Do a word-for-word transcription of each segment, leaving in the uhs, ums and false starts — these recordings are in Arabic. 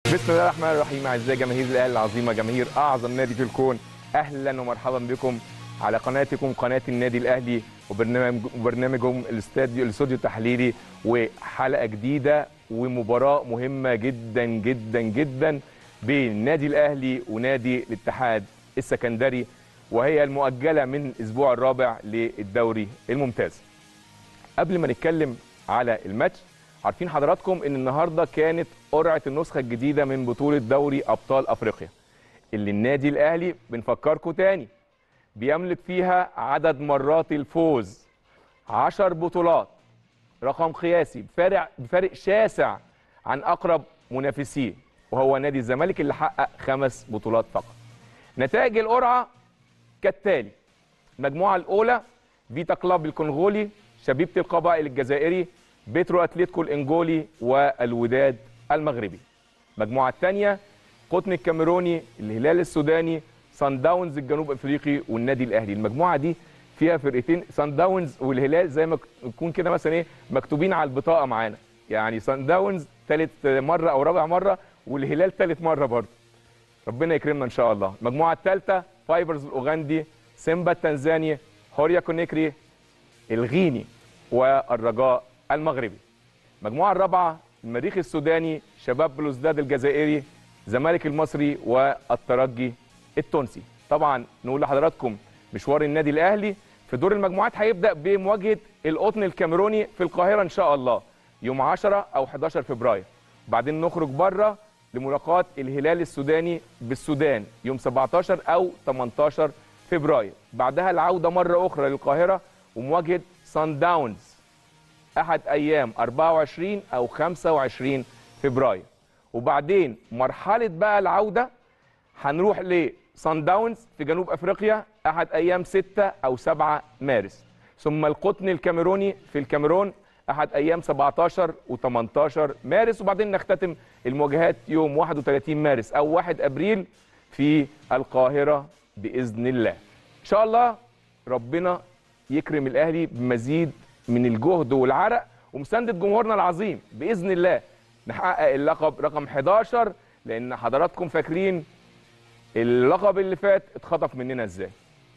بسم الله الرحمن الرحيم. اعزائي جماهير الاهلي العظيمه، جماهير اعظم نادي في الكون، اهلا ومرحبا بكم على قناتكم قناه النادي الاهلي وبرنامج وبرنامجهم الاستوديو الاستوديو التحليلي، وحلقه جديده ومباراه مهمه جدا جدا جدا بين النادي الاهلي ونادي الاتحاد السكندري، وهي المؤجله من الاسبوع الرابع للدوري الممتاز. قبل ما نتكلم على الماتش، عارفين حضراتكم ان النهارده كانت قرعه النسخه الجديده من بطوله دوري ابطال افريقيا، اللي النادي الاهلي بنفكركم تاني بيملك فيها عدد مرات الفوز عشر بطولات، رقم قياسي بفارق بفارق شاسع عن اقرب منافسيه، وهو نادي الزمالك اللي حقق خمس بطولات فقط. نتائج القرعه كالتالي: المجموعه الاولى فيتا كلوب الكونغولي، شبيبه القبائل الجزائري، بيترو اتليتيكو الانجولي، والوداد المغربي. المجموعه الثانيه قطن الكاميروني، الهلال السوداني، سان داونز الجنوب افريقي، والنادي الاهلي. المجموعه دي فيها فرقتين، سان داونز والهلال زي ما يكون كده مثلا ايه مكتوبين على البطاقه معانا، يعني سان داونز ثالث مره او رابع مره، والهلال ثالث مره برضه. ربنا يكرمنا ان شاء الله. المجموعه الثالثه فايبرز الاوغندي، سيمبا التنزاني، هوريا كونيكري الغيني، والرجاء المغربي. المجموعه الرابعه المريخ السوداني، شباب بلوزداد الجزائري، زمالك المصري، والترجي التونسي. طبعا نقول لحضراتكم مشوار النادي الاهلي في دور المجموعات هيبدا بمواجهه القطن الكاميروني في القاهره ان شاء الله يوم عشرة او حداشر فبراير، وبعدين نخرج بره لملاقاه الهلال السوداني بالسودان يوم سبعتاشر او تمنتاشر فبراير، بعدها العوده مره اخرى للقاهره ومواجهه سان داونز احد ايام اربعة وعشرين او خمسة وعشرين فبراير، وبعدين مرحله بقى العوده هنروح لسان داونز في جنوب افريقيا احد ايام ستة او سبعة مارس، ثم القطن الكاميروني في الكاميرون احد ايام سبعتاشر وتمنتاشر مارس، وبعدين نختتم المواجهات يوم واحد وثلاثين مارس او واحد ابريل في القاهره باذن الله. ان شاء الله ربنا يكرم الاهلي بمزيد من الجهد والعرق ومسانده جمهورنا العظيم باذن الله، نحقق اللقب رقم حداشر، لان حضراتكم فاكرين اللقب اللي فات اتخطف مننا ازاي.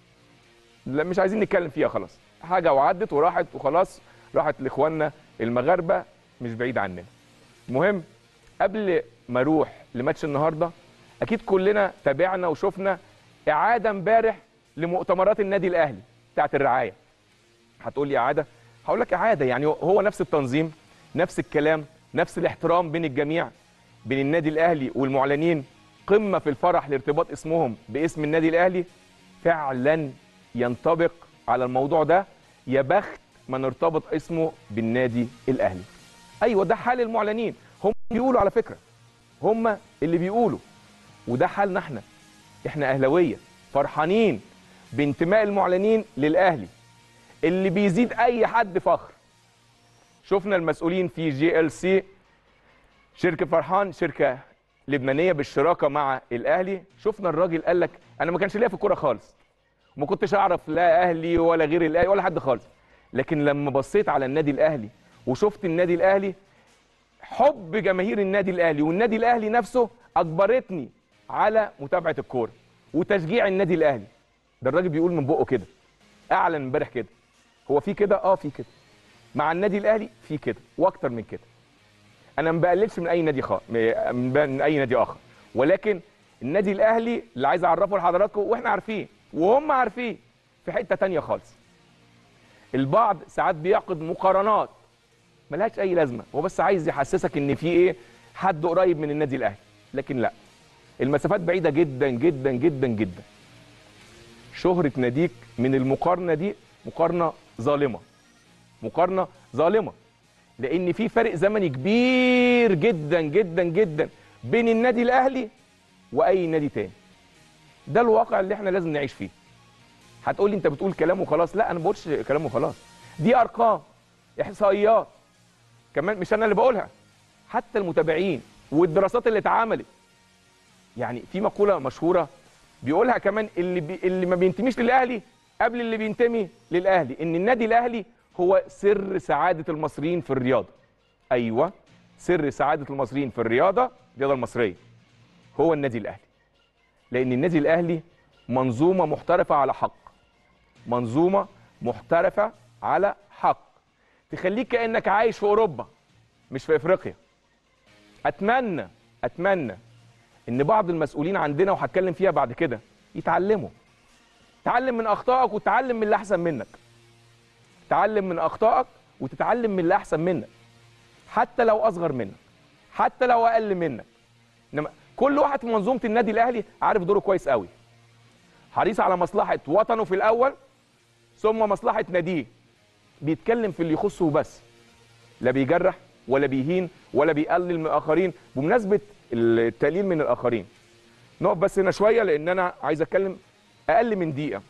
لا مش عايزين نتكلم فيها، خلاص حاجه وعدت وراحت وخلاص، راحت لاخواننا المغاربه مش بعيد عننا. المهم قبل ما اروح لماتش النهارده، اكيد كلنا تابعنا وشفنا اعاده امبارح لمؤتمرات النادي الاهلي بتاعت الرعايه. هتقول لي اعاده؟ هقول لك اعاده، يعني هو نفس التنظيم، نفس الكلام، نفس الاحترام بين الجميع، بين النادي الاهلي والمعلنين، قمه في الفرح لارتباط اسمهم باسم النادي الاهلي. فعلا ينطبق على الموضوع ده، يا بخت من ارتبط اسمه بالنادي الاهلي. ايوه ده حال المعلنين، هم بيقولوا على فكره، هم اللي بيقولوا، وده حالنا احنا. احنا اهلاويه فرحانين بانتماء المعلنين للاهلي، اللي بيزيد اي حد فخر. شفنا المسؤولين في جي ال سي، شركه فرحان، شركه لبنانيه بالشراكه مع الاهلي، شفنا الراجل قال لك انا ما كانش ليا في الكوره خالص، وما كنتش اعرف لا اهلي ولا غير الاهلي ولا حد خالص، لكن لما بصيت على النادي الاهلي وشفت النادي الاهلي، حب جماهير النادي الاهلي والنادي الاهلي نفسه اجبرتني على متابعه الكوره وتشجيع النادي الاهلي. ده الراجل بيقول من بقه كده، اعلن امبارح كده. هو في كده؟ اه في كده مع النادي الاهلي، في كده واكتر من كده. انا ما بقللش من اي نادي خ... من اي نادي اخر، ولكن النادي الاهلي اللي عايز اعرفه لحضراتكم واحنا عارفين وهم عارفين في حته ثانيه خالص. البعض ساعات بيعقد مقارنات ملهاش اي لازمه، هو بس عايز يحسسك ان في ايه حد قريب من النادي الاهلي، لكن لا، المسافات بعيده جدا جدا جدا جدا. شهره ناديك من المقارنه دي مقارنه ظالمه، مقارنه ظالمه، لان في فرق زمني كبير جدا جدا جدا بين النادي الاهلي واي نادي تاني. ده الواقع اللي احنا لازم نعيش فيه. هتقول لي انت بتقول كلام وخلاص، لا انا ما بقولش كلام وخلاص، دي ارقام، احصائيات، كمان مش انا اللي بقولها، حتى المتابعين والدراسات اللي اتعملت. يعني في مقوله مشهوره بيقولها كمان اللي بي اللي ما بينتميش للاهلي قبل اللي بينتمي للاهلي، ان النادي الاهلي هو سر سعاده المصريين في الرياضه. ايوه سر سعاده المصريين في الرياضه، الرياضه المصريه، هو النادي الاهلي. لان النادي الاهلي منظومه محترفه على حق، منظومه محترفه على حق تخليك كانك عايش في اوروبا مش في افريقيا. اتمنى اتمنى ان بعض المسؤولين عندنا، وهتكلم فيها بعد كده، يتعلموا. تعلم من اخطائك وتتعلم من اللي احسن منك. تعلم من اخطائك وتتعلم من اللي احسن منك، حتى لو اصغر منك، حتى لو اقل منك. انما كل واحد في منظومه النادي الاهلي عارف دوره كويس قوي، حريص على مصلحه وطنه في الاول ثم مصلحه ناديه. بيتكلم في اللي يخصه بس، لا بيجرح ولا بيهين ولا بيقلل من الاخرين. بمناسبه التقليل من الاخرين، نقف بس هنا شويه لان انا عايز اتكلم اقل من دقيقه.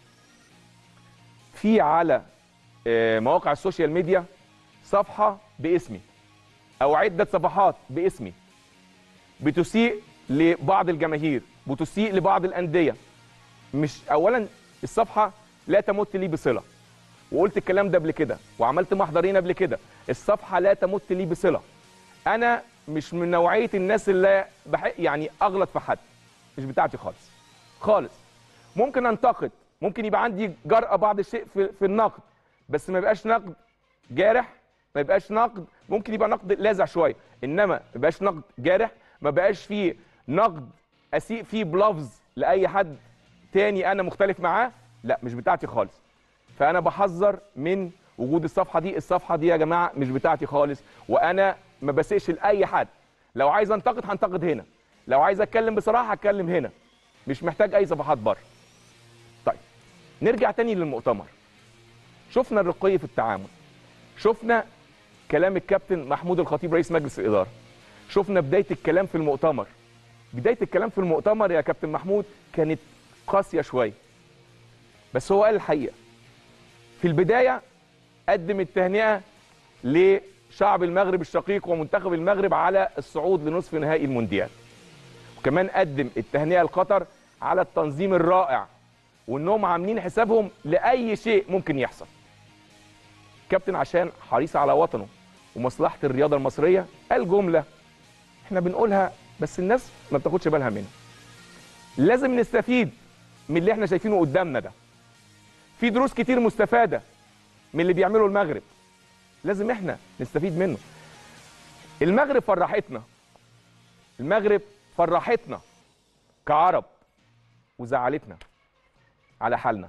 في على مواقع السوشيال ميديا صفحه باسمي او عده صفحات باسمي بتسيء لبعض الجماهير، بتسيء لبعض الانديه. مش اولا الصفحه لا تمت لي بصله، وقلت الكلام ده قبل كده وعملت محضرين قبل كده. الصفحه لا تمت لي بصله. انا مش من نوعيه الناس اللي بحق يعني اغلط في حد، مش بتاعتي خالص خالص. ممكن انتقد، ممكن يبقى عندي جرأة بعض الشيء في, في النقد، بس ما يبقاش نقد جارح، ما يبقاش نقد، ممكن يبقى نقد لاذع شويه، انما ما يبقاش نقد جارح، ما بقاش فيه نقد اسيء فيه بلفظ لاي حد تاني انا مختلف معاه. لا، مش بتاعتي خالص. فانا بحذر من وجود الصفحه دي. الصفحه دي يا جماعه مش بتاعتي خالص، وانا ما بسيئش لاي حد. لو عايز انتقد هنتقد هنا، لو عايز اتكلم بصراحه هتكلم هنا، مش محتاج اي صفحات بره. طيب نرجع تاني للمؤتمر. شفنا الرقي في التعامل، شفنا كلام الكابتن محمود الخطيب رئيس مجلس الاداره، شفنا بدايه الكلام في المؤتمر. بدايه الكلام في المؤتمر يا كابتن محمود كانت قاسيه شويه، بس هو قال الحقيقه. في البدايه قدم التهنئه لشعب المغرب الشقيق ومنتخب المغرب على الصعود لنصف نهائي المونديال، وكمان قدم التهنئه لقطر على التنظيم الرائع وانهم عاملين حسابهم لاي شيء ممكن يحصل. كابتن عشان حريص على وطنه ومصلحه الرياضه المصريه قال جمله احنا بنقولها بس الناس ما بتاخدش بالها منها. لازم نستفيد من اللي احنا شايفينه قدامنا ده. في دروس كتير مستفاده من اللي بيعمله المغرب، لازم احنا نستفيد منه. المغرب فرحتنا، المغرب فرحتنا كعرب وزعلتنا على حالنا.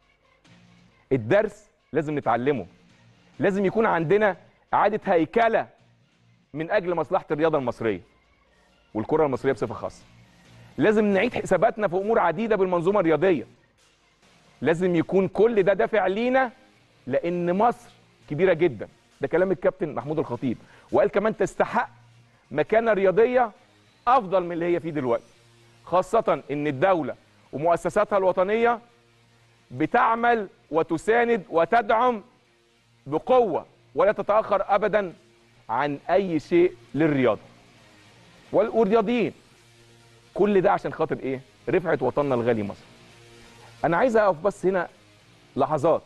الدرس لازم نتعلمه، لازم يكون عندنا إعادة هيكلة من أجل مصلحة الرياضة المصرية والكرة المصرية بصفة خاصة. لازم نعيد حساباتنا في أمور عديدة بالمنظومة الرياضية. لازم يكون كل ده دافع لينا لأن مصر كبيرة جدا. ده كلام الكابتن محمود الخطيب، وقال كمان تستحق مكانة رياضية أفضل من اللي هي فيه دلوقتي، خاصة إن الدولة ومؤسساتها الوطنية بتعمل وتساند وتدعم بقوة ولا تتأخر أبدا عن أي شيء للرياضة والرياضيين. كل ده عشان خاطر إيه؟ رفعة وطننا الغالي مصر. أنا عايز أقف بس هنا لحظات،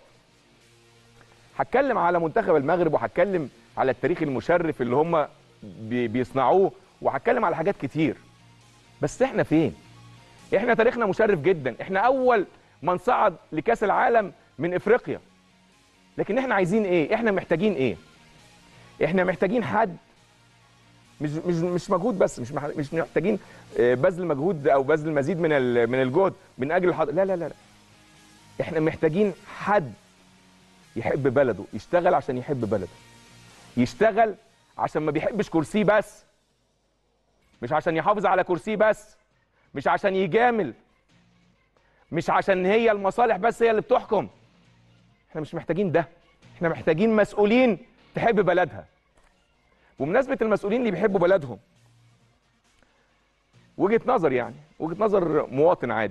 هتكلم على منتخب المغرب وهتكلم على التاريخ المشرف اللي هم بيصنعوه وهتكلم على حاجات كتير، بس إحنا فين؟ إحنا تاريخنا مشرف جدا، إحنا أول من صعد لكأس العالم من إفريقيا. لكن احنا عايزين ايه؟ احنا محتاجين ايه؟ احنا محتاجين حد مش مش مش مجهود بس، مش مش محتاجين بذل مجهود او بذل مزيد من من الجهد من اجل الحض... لا لا لا لا. احنا محتاجين حد يحب بلده، يشتغل عشان يحب بلده. يشتغل عشان ما بيحبش كرسيه بس. مش عشان يحافظ على كرسيه بس. مش عشان يجامل. مش عشان هي المصالح بس هي اللي بتحكم. احنا مش محتاجين ده، احنا محتاجين مسؤولين تحب بلدها. بمناسبة المسؤولين اللي بيحبوا بلدهم، وجهة نظر يعني وجهة نظر مواطن عادي،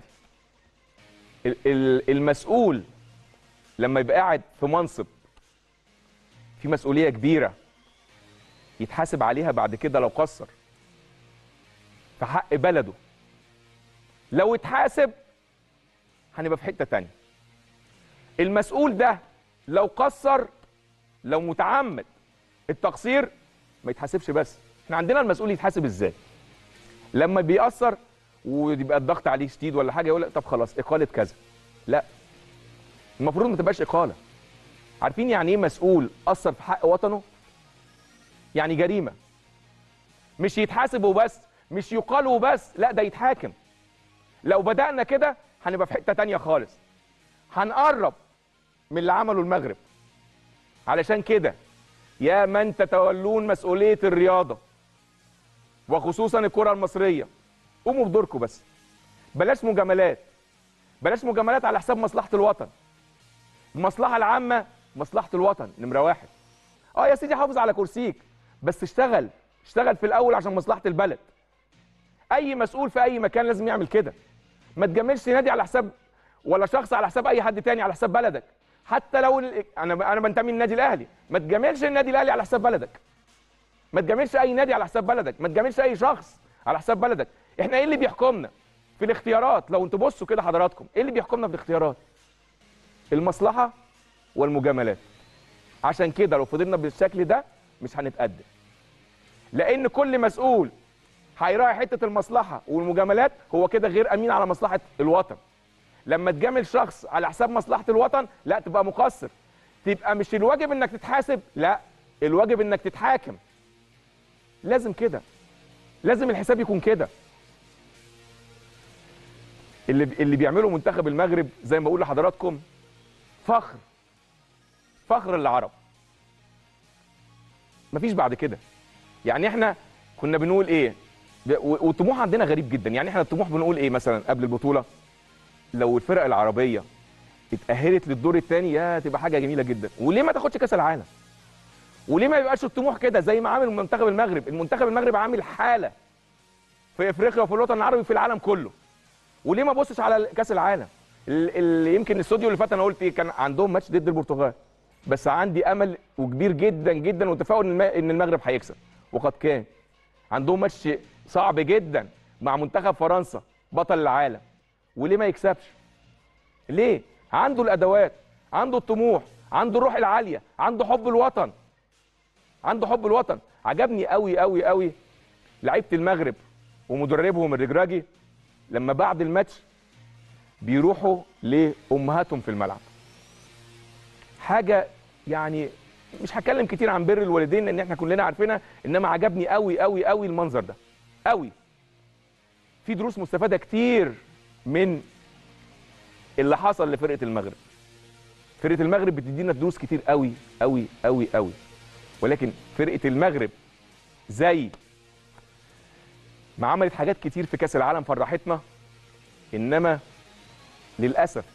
المسؤول لما يبقى قاعد في منصب في مسؤولية كبيرة يتحاسب عليها بعد كده لو قصر في حق بلده. لو اتحاسب هنبقى في حتة تانية. المسؤول ده لو قصر، لو متعمد التقصير، ما يتحاسبش بس، احنا عندنا المسؤول يتحاسب ازاي؟ لما بيأثر ويبقى الضغط عليه شديد ولا حاجه يقول لك طب خلاص اقاله كذا. لا، المفروض ما تبقاش اقاله. عارفين يعني ايه مسؤول اثر في حق وطنه؟ يعني جريمه. مش يتحاسب وبس، مش يقال وبس، لا ده يتحاكم. لو بدأنا كده هنبقى في حته ثانيه خالص. هنقرب من اللي عمله المغرب. علشان كده يا من تتولون مسؤوليه الرياضه وخصوصا الكره المصريه، قوموا بدوركم بس. بلاش مجاملات. بلاش مجاملات على حساب مصلحه الوطن. المصلحه العامه مصلحه الوطن نمره واحد. اه يا سيدي حافظ على كرسيك، بس اشتغل، اشتغل في الاول عشان مصلحه البلد. اي مسؤول في اي مكان لازم يعمل كده. ما تجاملش نادي على حساب ولا شخص على حساب اي حد تاني، على حساب بلدك. حتى لو انا انا بنتمي للنادي الاهلي، ما تجاملش النادي الاهلي على حساب بلدك. ما تجاملش اي نادي على حساب بلدك، ما تجاملش اي شخص على حساب بلدك. احنا ايه اللي بيحكمنا في الاختيارات؟ لو انتوا بصوا كده حضراتكم، ايه اللي بيحكمنا في الاختيارات؟ المصلحه والمجاملات. عشان كده لو فضلنا بالشكل ده مش هنتقدم. لان كل مسؤول هيراعي حته المصلحه والمجاملات هو كده غير امين على مصلحه الوطن. لما تجامل شخص على حساب مصلحه الوطن لا تبقى مقصر. تبقى مش الواجب انك تتحاسب، لا الواجب انك تتحاكم. لازم كده، لازم الحساب يكون كده. اللي اللي بيعمله منتخب المغرب زي ما بقول لحضراتكم فخر، فخر للعرب. مفيش بعد كده. يعني احنا كنا بنقول ايه؟ والطموح عندنا غريب جدا. يعني احنا الطموح بنقول ايه مثلا قبل البطوله؟ لو الفرق العربيه اتأهلت للدور الثاني يا تبقى حاجه جميله جدا. وليه ما تاخدش كاس العالم؟ وليه ما يبقاش الطموح كده زي ما عامل منتخب المغرب؟ المنتخب المغرب عامل حاله في افريقيا وفي الوطن العربي في العالم كله. وليه ما بصش على كاس العالم؟ اللي يمكن الاستوديو اللي فات انا قلت كان عندهم ماتش ضد البرتغال، بس عندي امل وكبير جدا جدا وتفاؤل ان المغرب هيكسب، وقد كان. عندهم ماتش صعب جدا مع منتخب فرنسا بطل العالم، وليه ما يكسبش؟ ليه؟ عنده الادوات، عنده الطموح، عنده الروح العاليه، عنده حب الوطن. عنده حب الوطن. عجبني قوي قوي قوي لعيبه المغرب ومدربهم الرجراجي لما بعد الماتش بيروحوا لامهاتهم في الملعب. حاجه يعني مش هتكلم كتير عن بر الوالدين لان احنا كلنا عارفينها، انما عجبني قوي قوي قوي المنظر ده قوي. في دروس مستفاده كتير من اللي حصل لفرقه المغرب. فرقه المغرب بتدينا دروس كتير قوي قوي قوي قوي. ولكن فرقه المغرب زي ما عملت حاجات كتير في كاس العالم فرحتنا، انما للاسف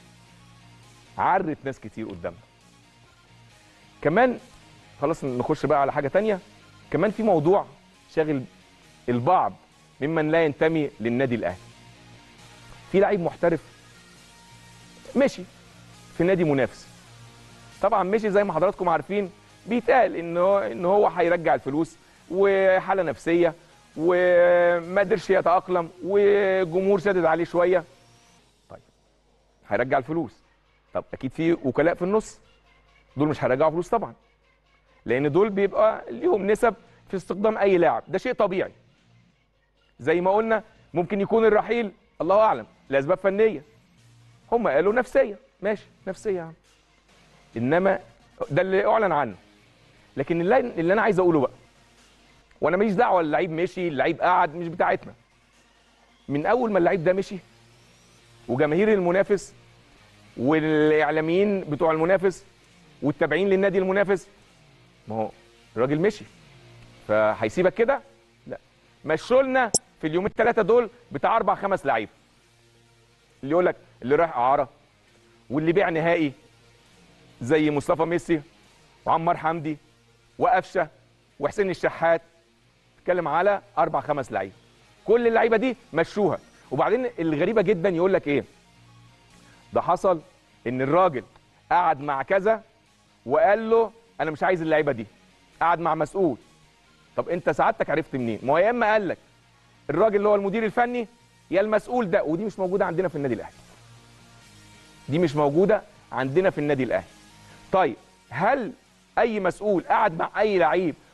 عرت ناس كتير قدامنا. كمان خلاص نخش بقى على حاجه تانية. كمان في موضوع شاغل البعض ممن لا ينتمي للنادي الاهلي. في لعيب محترف مشي في نادي منافس. طبعا مشي زي ما حضراتكم عارفين، بيتقال ان هو ان هو هيرجع الفلوس وحاله نفسيه وما قدرش يتاقلم وجمهور شدد عليه شويه. طيب هيرجع الفلوس. طب اكيد في وكلاء في النص، دول مش هيرجعوا فلوس طبعا، لان دول بيبقى ليهم نسب في استخدام اي لاعب. ده شيء طبيعي. زي ما قلنا ممكن يكون الرحيل الله اعلم لاسباب فنيه، هم قالوا نفسيه، ماشي نفسيه يا عم، انما ده اللي اعلن عنه. لكن اللي, اللي انا عايز اقوله بقى، وانا ماليش دعوه اللعيب مشي اللعيب قعد، مش بتاعتنا. من اول ما اللعيب ده مشي وجماهير المنافس والاعلاميين بتوع المنافس والتابعين للنادي المنافس، ما هو الراجل مشي فهيسيبك كده؟ لا، مشوا لنا في اليومين الثلاثه دول بتاع اربع خمس لعيبه. اللي يقول لك اللي رايح اعاره، واللي بيع نهائي زي مصطفى ميسي وعمار حمدي وقفشه وحسين الشحات. اتكلم على اربع خمس لعيبه، كل اللعيبه دي مشوها. وبعدين الغريبه جدا يقول لك ايه؟ ده حصل ان الراجل قعد مع كذا وقال له انا مش عايز اللعيبه دي، قعد مع مسؤول. طب انت سعادتك عرفت منين؟ ما هو يا اما قال لك الراجل اللي هو المدير الفني يا المسؤول ده، ودي مش موجوده عندنا في النادي الاهلي. دي مش موجوده عندنا في النادي الاهلي. طيب هل اي مسؤول قعد مع اي لعيب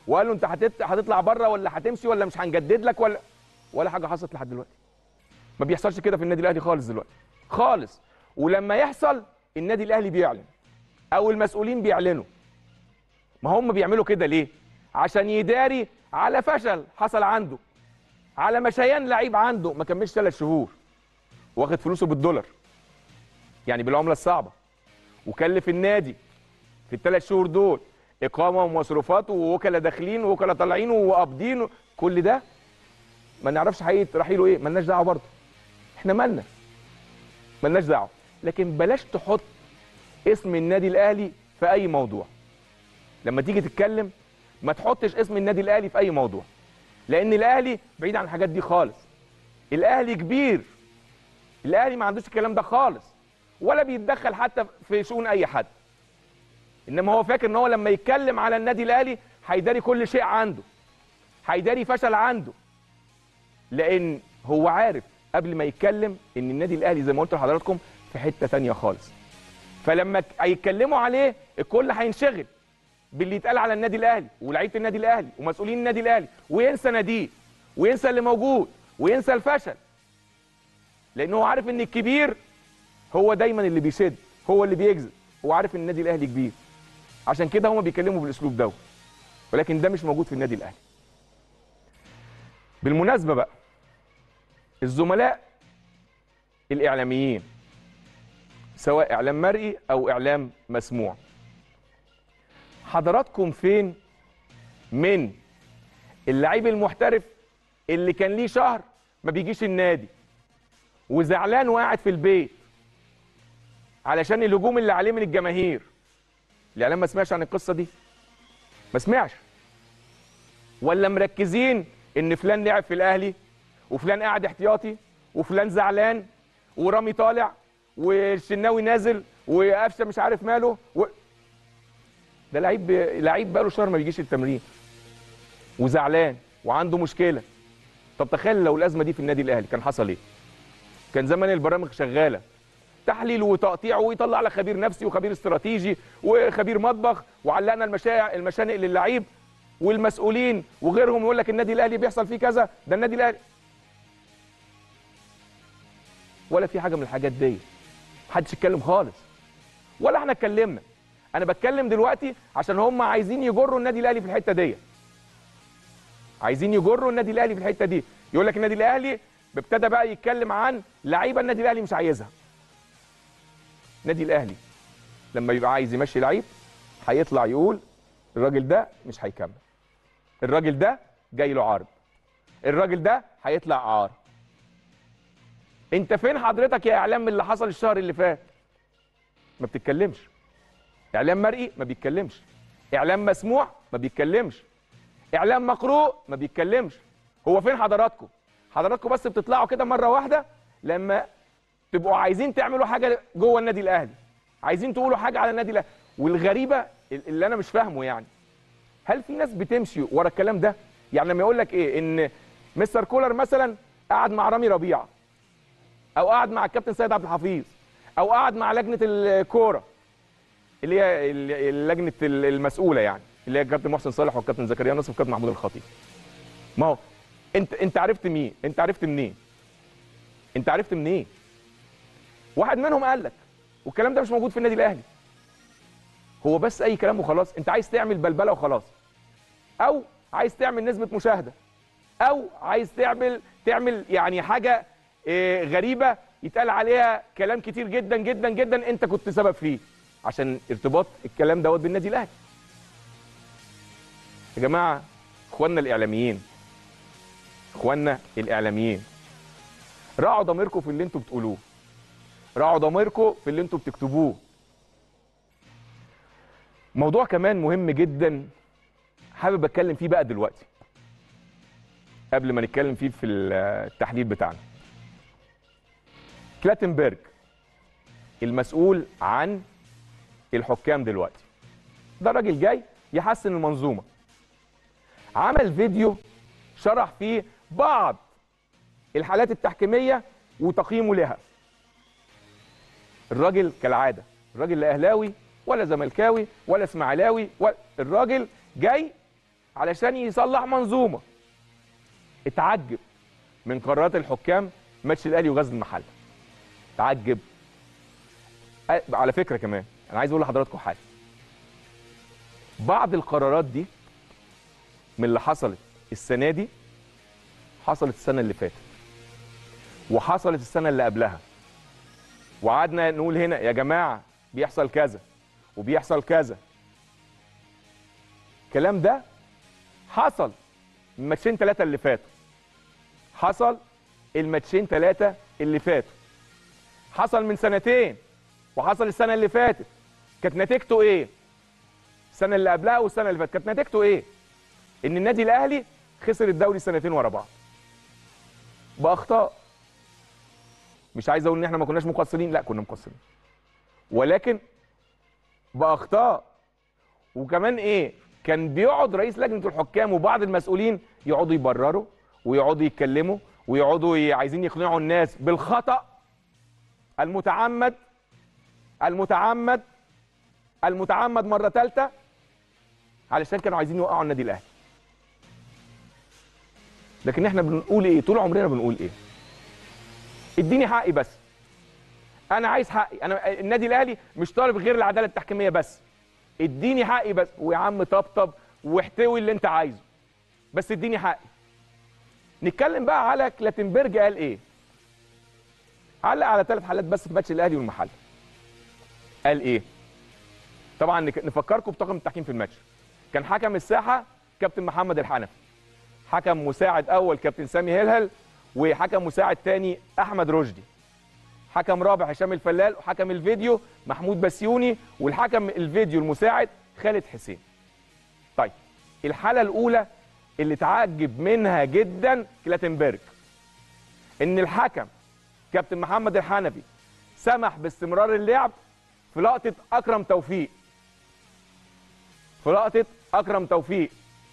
وقال له انت هتت... هتطلع بره ولا هتمشي ولا مش هنجدد لك ولا ولا حاجه حصلت لحد دلوقتي. ما بيحصلش كده في النادي الاهلي خالص دلوقتي خالص. ولما يحصل النادي الاهلي بيعلن او المسؤولين بيعلنوا. ما هم بيعملوا كده ليه؟ عشان يداري على فشل حصل عنده، على مشيان لعيب عنده ما كملش ثلاث شهور واخد فلوسه بالدولار، يعني بالعمله الصعبه، وكلف النادي في الثلاث شهور دول اقامه ومصروفات ووكلاء داخلين ووكلاء طالعين وقابضين، كل ده ما نعرفش حقيقه رحيله ايه، مالناش دعوه برضه. احنا مالنا؟ مالناش دعوه. لكن بلاش تحط اسم النادي الاهلي في اي موضوع. لما تيجي تتكلم ما تحطش اسم النادي الاهلي في اي موضوع، لان الاهلي بعيد عن الحاجات دي خالص. الاهلي كبير، الاهلي ما عندوش الكلام ده خالص، ولا بيتدخل حتى في شؤون اي حد. انما هو فاكر ان هو لما يتكلم على النادي الاهلي هيداري كل شيء عنده، هيداري فشل عنده، لان هو عارف قبل ما يتكلم ان النادي الاهلي زي ما قلت لحضراتكم في حته ثانيه خالص. فلما هيتكلموا عليه الكل هينشغل باللي يتقال على النادي الاهلي ولاعيبه النادي الاهلي ومسؤولين النادي الاهلي، وينسى ناديه وينسى اللي موجود وينسى الفشل، لانه هو عارف ان الكبير هو دايما اللي بيشد، هو اللي بيجذب، هو عارف ان النادي الاهلي كبير. عشان كده هم بيتكلموا بالاسلوب ده، ولكن ده مش موجود في النادي الاهلي. بالمناسبه بقى، الزملاء الاعلاميين سواء اعلام مرئي او اعلام مسموع، حضراتكم فين من اللعيب المحترف اللي كان ليه شهر ما بيجيش النادي وزعلان وقاعد في البيت علشان الهجوم اللي عليه من الجماهير؟ الاعلام ما سمعش عن القصه دي؟ ما سمعش؟ ولا مركزين ان فلان لعب في الاهلي وفلان قاعد احتياطي وفلان زعلان ورامي طالع والشناوي نازل وقفشه مش عارف ماله و... ده لعيب لعيب بقاله شهر ما بيجيش التمرين وزعلان وعنده مشكله. طب تخيل لو الازمه دي في النادي الاهلي كان حصل ايه؟ كان زمان البرامج شغاله تحليل وتقطيع ويطلع لك خبير نفسي وخبير استراتيجي وخبير مطبخ، وعلقنا المشاع المشانق للعيب والمسؤولين وغيرهم يقول لك النادي الاهلي بيحصل فيه كذا، ده النادي الاهلي. ولا في حاجه من الحاجات دي، محدش يتكلم خالص ولا احنا اتكلمنا. انا بتكلم دلوقتي عشان هم عايزين يجروا النادي الاهلي في الحته دي، عايزين يجروا النادي الاهلي في الحته دي. يقول لك النادي الاهلي ابتدى بقى يتكلم عن لعيبه النادي الاهلي مش عايزها. النادي الاهلي لما يبقى عايز يمشي لعيب هيطلع يقول الراجل ده مش هيكمل، الراجل ده جاي له عرض، الراجل ده هيطلع عار. انت فين حضرتك يا اعلام من اللي حصل الشهر اللي فات؟ ما بتتكلمش. اعلام مرئي ما بيتكلمش، اعلام مسموع ما بيتكلمش، اعلام مقروء ما بيتكلمش. هو فين حضراتكم؟ حضراتكم بس بتطلعوا كده مره واحده لما تبقوا عايزين تعملوا حاجه جوه النادي الاهلي، عايزين تقولوا حاجه على النادي الاهلي. والغريبه اللي انا مش فاهمه، يعني هل في ناس بتمشي ورا الكلام ده؟ يعني لما يقول لك ايه ان مستر كولر مثلا قعد مع رامي ربيعه، او قعد مع الكابتن سيد عبد الحفيظ، او قعد مع لجنه الكوره اللي هي اللجنه المسؤوله، يعني اللي هي الكابتن محسن صالح والكابتن زكريا نصر والكابتن محمود الخطيب. ما هو انت انت عرفت مين؟ انت عرفت منين؟ انت عرفت منين؟ واحد منهم قال لك، والكلام ده مش موجود في النادي الاهلي. هو بس اي كلام وخلاص. انت عايز تعمل بلبله وخلاص، او عايز تعمل نسبه مشاهده، او عايز تعمل تعمل يعني حاجه اه غريبه يتقال عليها كلام كتير جدا جدا جدا انت كنت سبب فيه، عشان ارتباط الكلام دوت بالنادي الاهلي. يا جماعه، اخواننا الاعلاميين اخواننا الاعلاميين راعوا ضميركم في اللي انتوا بتقولوه، راعوا ضميركم في اللي انتوا بتكتبوه. موضوع كمان مهم جدا حابب اتكلم فيه بقى دلوقتي قبل ما نتكلم فيه في التحليل بتاعنا. كلاتنبرج المسؤول عن الحكام دلوقتي، ده راجل جاي يحسن المنظومه، عمل فيديو شرح فيه بعض الحالات التحكيميه وتقييمه لها. الراجل كالعاده، الراجل لا اهلاوي ولا زملكاوي ولا اسماعيلاوي ولا، الراجل جاي علشان يصلح منظومه. اتعجب من قرارات الحكام ماتش الاهلي وغزل المحله. اتعجب. على فكره كمان انا عايز اقول لحضراتكم حاجه. بعض القرارات دي من اللي حصلت السنه دي حصلت السنه اللي فاتت وحصلت السنه اللي قبلها، وقعدنا نقول هنا يا جماعه بيحصل كذا وبيحصل كذا. الكلام ده حصل الماتشين ثلاثه اللي فاتوا. حصل الماتشين ثلاثه اللي فاتوا. حصل من سنتين وحصل السنه اللي فاتت. كانت نتيجته ايه؟ السنه اللي قبلها والسنه اللي فاتت كانت نتيجته ايه؟ ان النادي الاهلي خسر الدوري سنتين ورا بعض باخطاء. مش عايز اقول ان احنا ما كناش مقصرين، لا كنا مقصرين، ولكن باخطاء. وكمان ايه؟ كان بيقعد رئيس لجنه الحكام وبعض المسؤولين يقعدوا يبرروا ويقعدوا يتكلموا ويقعدوا عايزين يقنعوا الناس بالخطأ المتعمد المتعمد المتعمد مره ثالثه، علشان كانوا عايزين يوقعوا النادي الاهلي. لكن احنا بنقول ايه؟ طول عمرنا بنقول ايه؟ اديني حقي بس. انا عايز حقي. انا النادي الاهلي مش طالب غير العداله التحكيميه بس. اديني حقي بس. ويا عم طبطب واحتوي اللي انت عايزه، بس اديني حقي. نتكلم بقى على كلاتنبرج قال ايه؟ علق على ثلاث حالات بس في ماتش الاهلي والمحله. قال ايه؟ طبعا نفكركم بطاقم التحكيم في الماتش. كان حكم الساحه كابتن محمد الحنفي، حكم مساعد اول كابتن سامي هلهل، وحكم مساعد ثاني احمد رشدي، حكم رابع هشام الفلال، وحكم الفيديو محمود بسيوني، والحكم الفيديو المساعد خالد حسين. طيب الحاله الاولى اللي تعجب منها جدا كلاتنبرج، ان الحكم كابتن محمد الحنفي سمح باستمرار اللعب في لقطه اكرم توفيق. في لقطه اكرم توفيق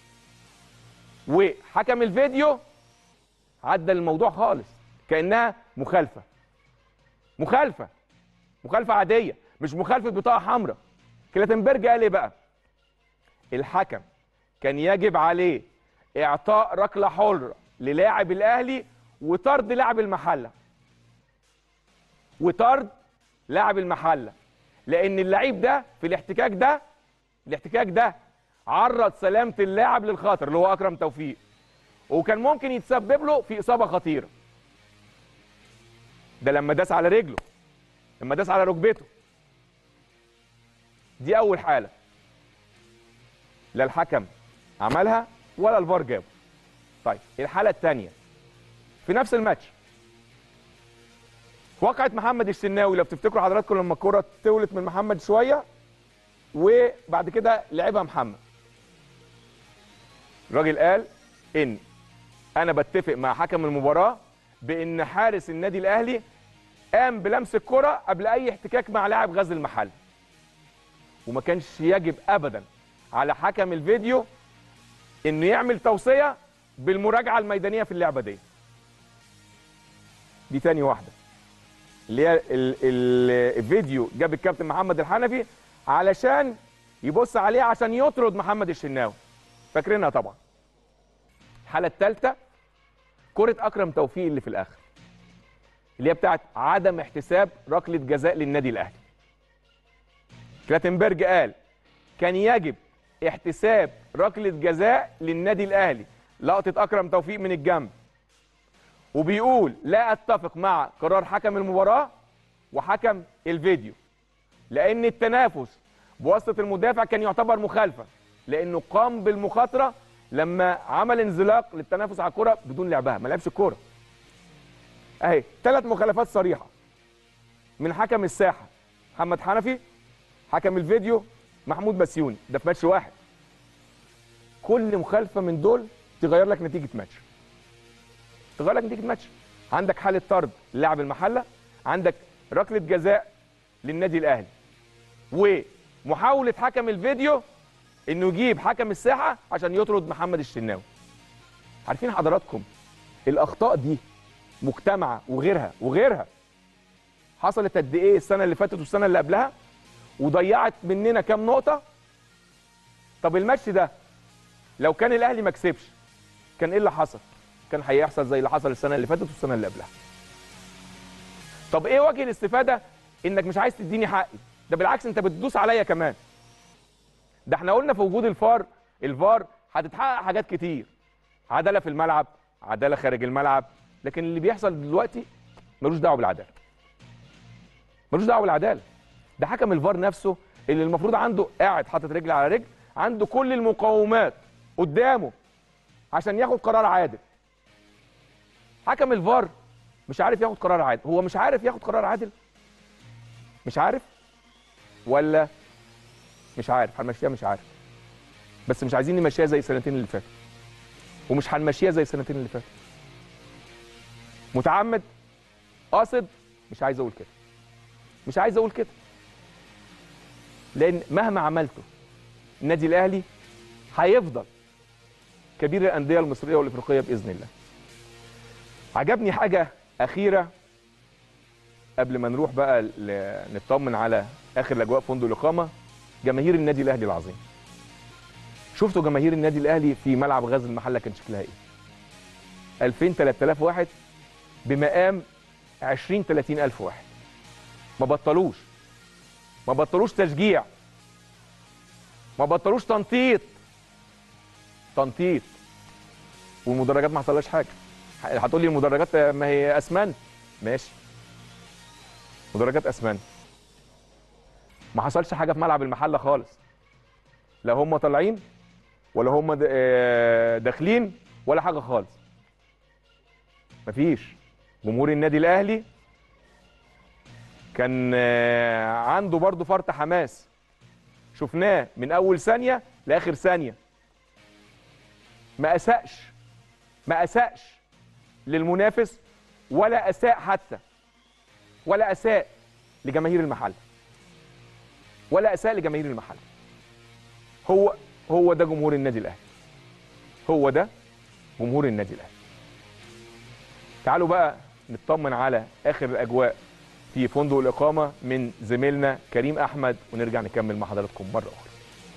وحكم الفيديو عدل الموضوع خالص كانها مخالفه. مخالفه مخالفه عاديه، مش مخالفه بطاقه حمراء. كلاتنبرج قال ايه بقى؟ الحكم كان يجب عليه اعطاء ركله حره للاعب الاهلي وطرد لاعب المحله. وطرد لاعب المحله، لان اللعيب ده في الاحتكاك ده الاحتكاك ده عرض سلامه اللاعب للخطر اللي هو اكرم توفيق، وكان ممكن يتسبب له في اصابه خطيره. ده لما داس على رجله، لما داس على ركبته. دي اول حاله لا الحكم عملها ولا الفار جابه. طيب الحاله الثانيه في نفس الماتش، وقعت محمد الشناوي. لو بتفتكروا حضراتكم لما الكره تولت من محمد شويه وبعد كده لعبها محمد، الراجل قال ان انا بتفق مع حكم المباراه بان حارس النادي الاهلي قام بلمس الكره قبل اي احتكاك مع لاعب غزل المحله، وما كانش يجب ابدا على حكم الفيديو انه يعمل توصيه بالمراجعه الميدانيه في اللعبه دي. دي تاني واحده اللي هي الفيديو جاب الكابتن محمد الحنفي علشان يبص عليه عشان يطرد محمد الشناوي، فاكرينها طبعا. الحاله الثالثه كره اكرم توفيق اللي في الاخر، اللي هي بتاعت عدم احتساب ركله جزاء للنادي الاهلي. كلاتنبرج قال كان يجب احتساب ركله جزاء للنادي الاهلي، لقطه اكرم توفيق من الجنب. وبيقول لا اتفق مع قرار حكم المباراه وحكم الفيديو، لان التنافس بواسطه المدافع كان يعتبر مخالفه، لانه قام بالمخاطره لما عمل انزلاق للتنافس على الكره بدون لعبها، ما لعبش الكوره. اهي ثلاث مخالفات صريحه من حكم الساحه محمد حنفي، حكم الفيديو محمود بسيوني، ده في ماتش واحد. كل مخالفه من دول تغير لك نتيجه ماتش، تغير لك نتيجه ماتش. عندك حاله طرد لاعب المحله، عندك ركله جزاء للنادي الاهلي، ومحاوله حكم الفيديو انه يجيب حكم الساحه عشان يطرد محمد الشناوي. عارفين حضراتكم الاخطاء دي مجتمعه وغيرها وغيرها حصلت قد ايه السنه اللي فاتت والسنه اللي قبلها، وضيعت مننا كام نقطه. طب الماتش ده لو كان الاهلي ما كسبش كان ايه اللي حصل؟ كان هيحصل زي اللي حصل السنه اللي فاتت والسنه اللي قبلها. طب ايه وجه الاستفاده انك مش عايز تديني حقي؟ ده بالعكس انت بتدوس عليا كمان. ده احنا قلنا في وجود الفار الفار هتتحقق حاجات كتير، عداله في الملعب، عداله خارج الملعب، لكن اللي بيحصل دلوقتي ملوش دعوه بالعداله. ملوش دعوه بالعداله. ده حكم الفار نفسه اللي المفروض عنده قاعد حاطط رجل على رجل، عنده كل المقومات قدامه عشان ياخد قرار عادل. حكم الفار مش عارف ياخد قرار عادل. هو مش عارف ياخد قرار عادل؟ مش عارف ولا مش عارف؟ هنمشيها مش عارف، بس مش عايزين نمشيها زي السنتين اللي فاتوا، ومش هنمشيها زي السنتين اللي فاتوا. متعمد، قاصد، مش عايز اقول كده، مش عايز اقول كده، لان مهما عملته النادي الاهلي هيفضل كبير الانديه المصريه والافريقيه باذن الله. عجبني حاجه اخيره قبل ما نروح بقى نطمن على اخر الاجواء فندق الاقامه، جماهير النادي الاهلي العظيم. شفتوا جماهير النادي الاهلي في ملعب غزل المحله كان شكلها ايه؟ ألفين ثلاثة آلاف واحد بمقام عشرين ثلاثين ألف واحد. ما بطلوش ما بطلوش تشجيع، ما بطلوش تنطيط تنطيط والمدرجات ما حصلهاش حاجه. هتقول لي المدرجات ما هي اسمنت، ماشي، مدرجات اسمنت، ما حصلش حاجه في ملعب المحله خالص، لا هم طالعين ولا هم داخلين ولا حاجه خالص. مفيش. جمهور النادي الاهلي كان عنده برضه فرط حماس، شفناه من اول ثانيه لاخر ثانيه. ما اساءش ما اساءش للمنافس ولا اساء حتى ولا اساء لجماهير المحل ولا اساء لجماهير المحل. هو هو ده جمهور النادي الاهلي. هو ده جمهور النادي الاهلي. تعالوا بقى نطمن على اخر الاجواء في فندق الاقامه من زميلنا كريم احمد ونرجع نكمل مع حضراتكم مره اخرى.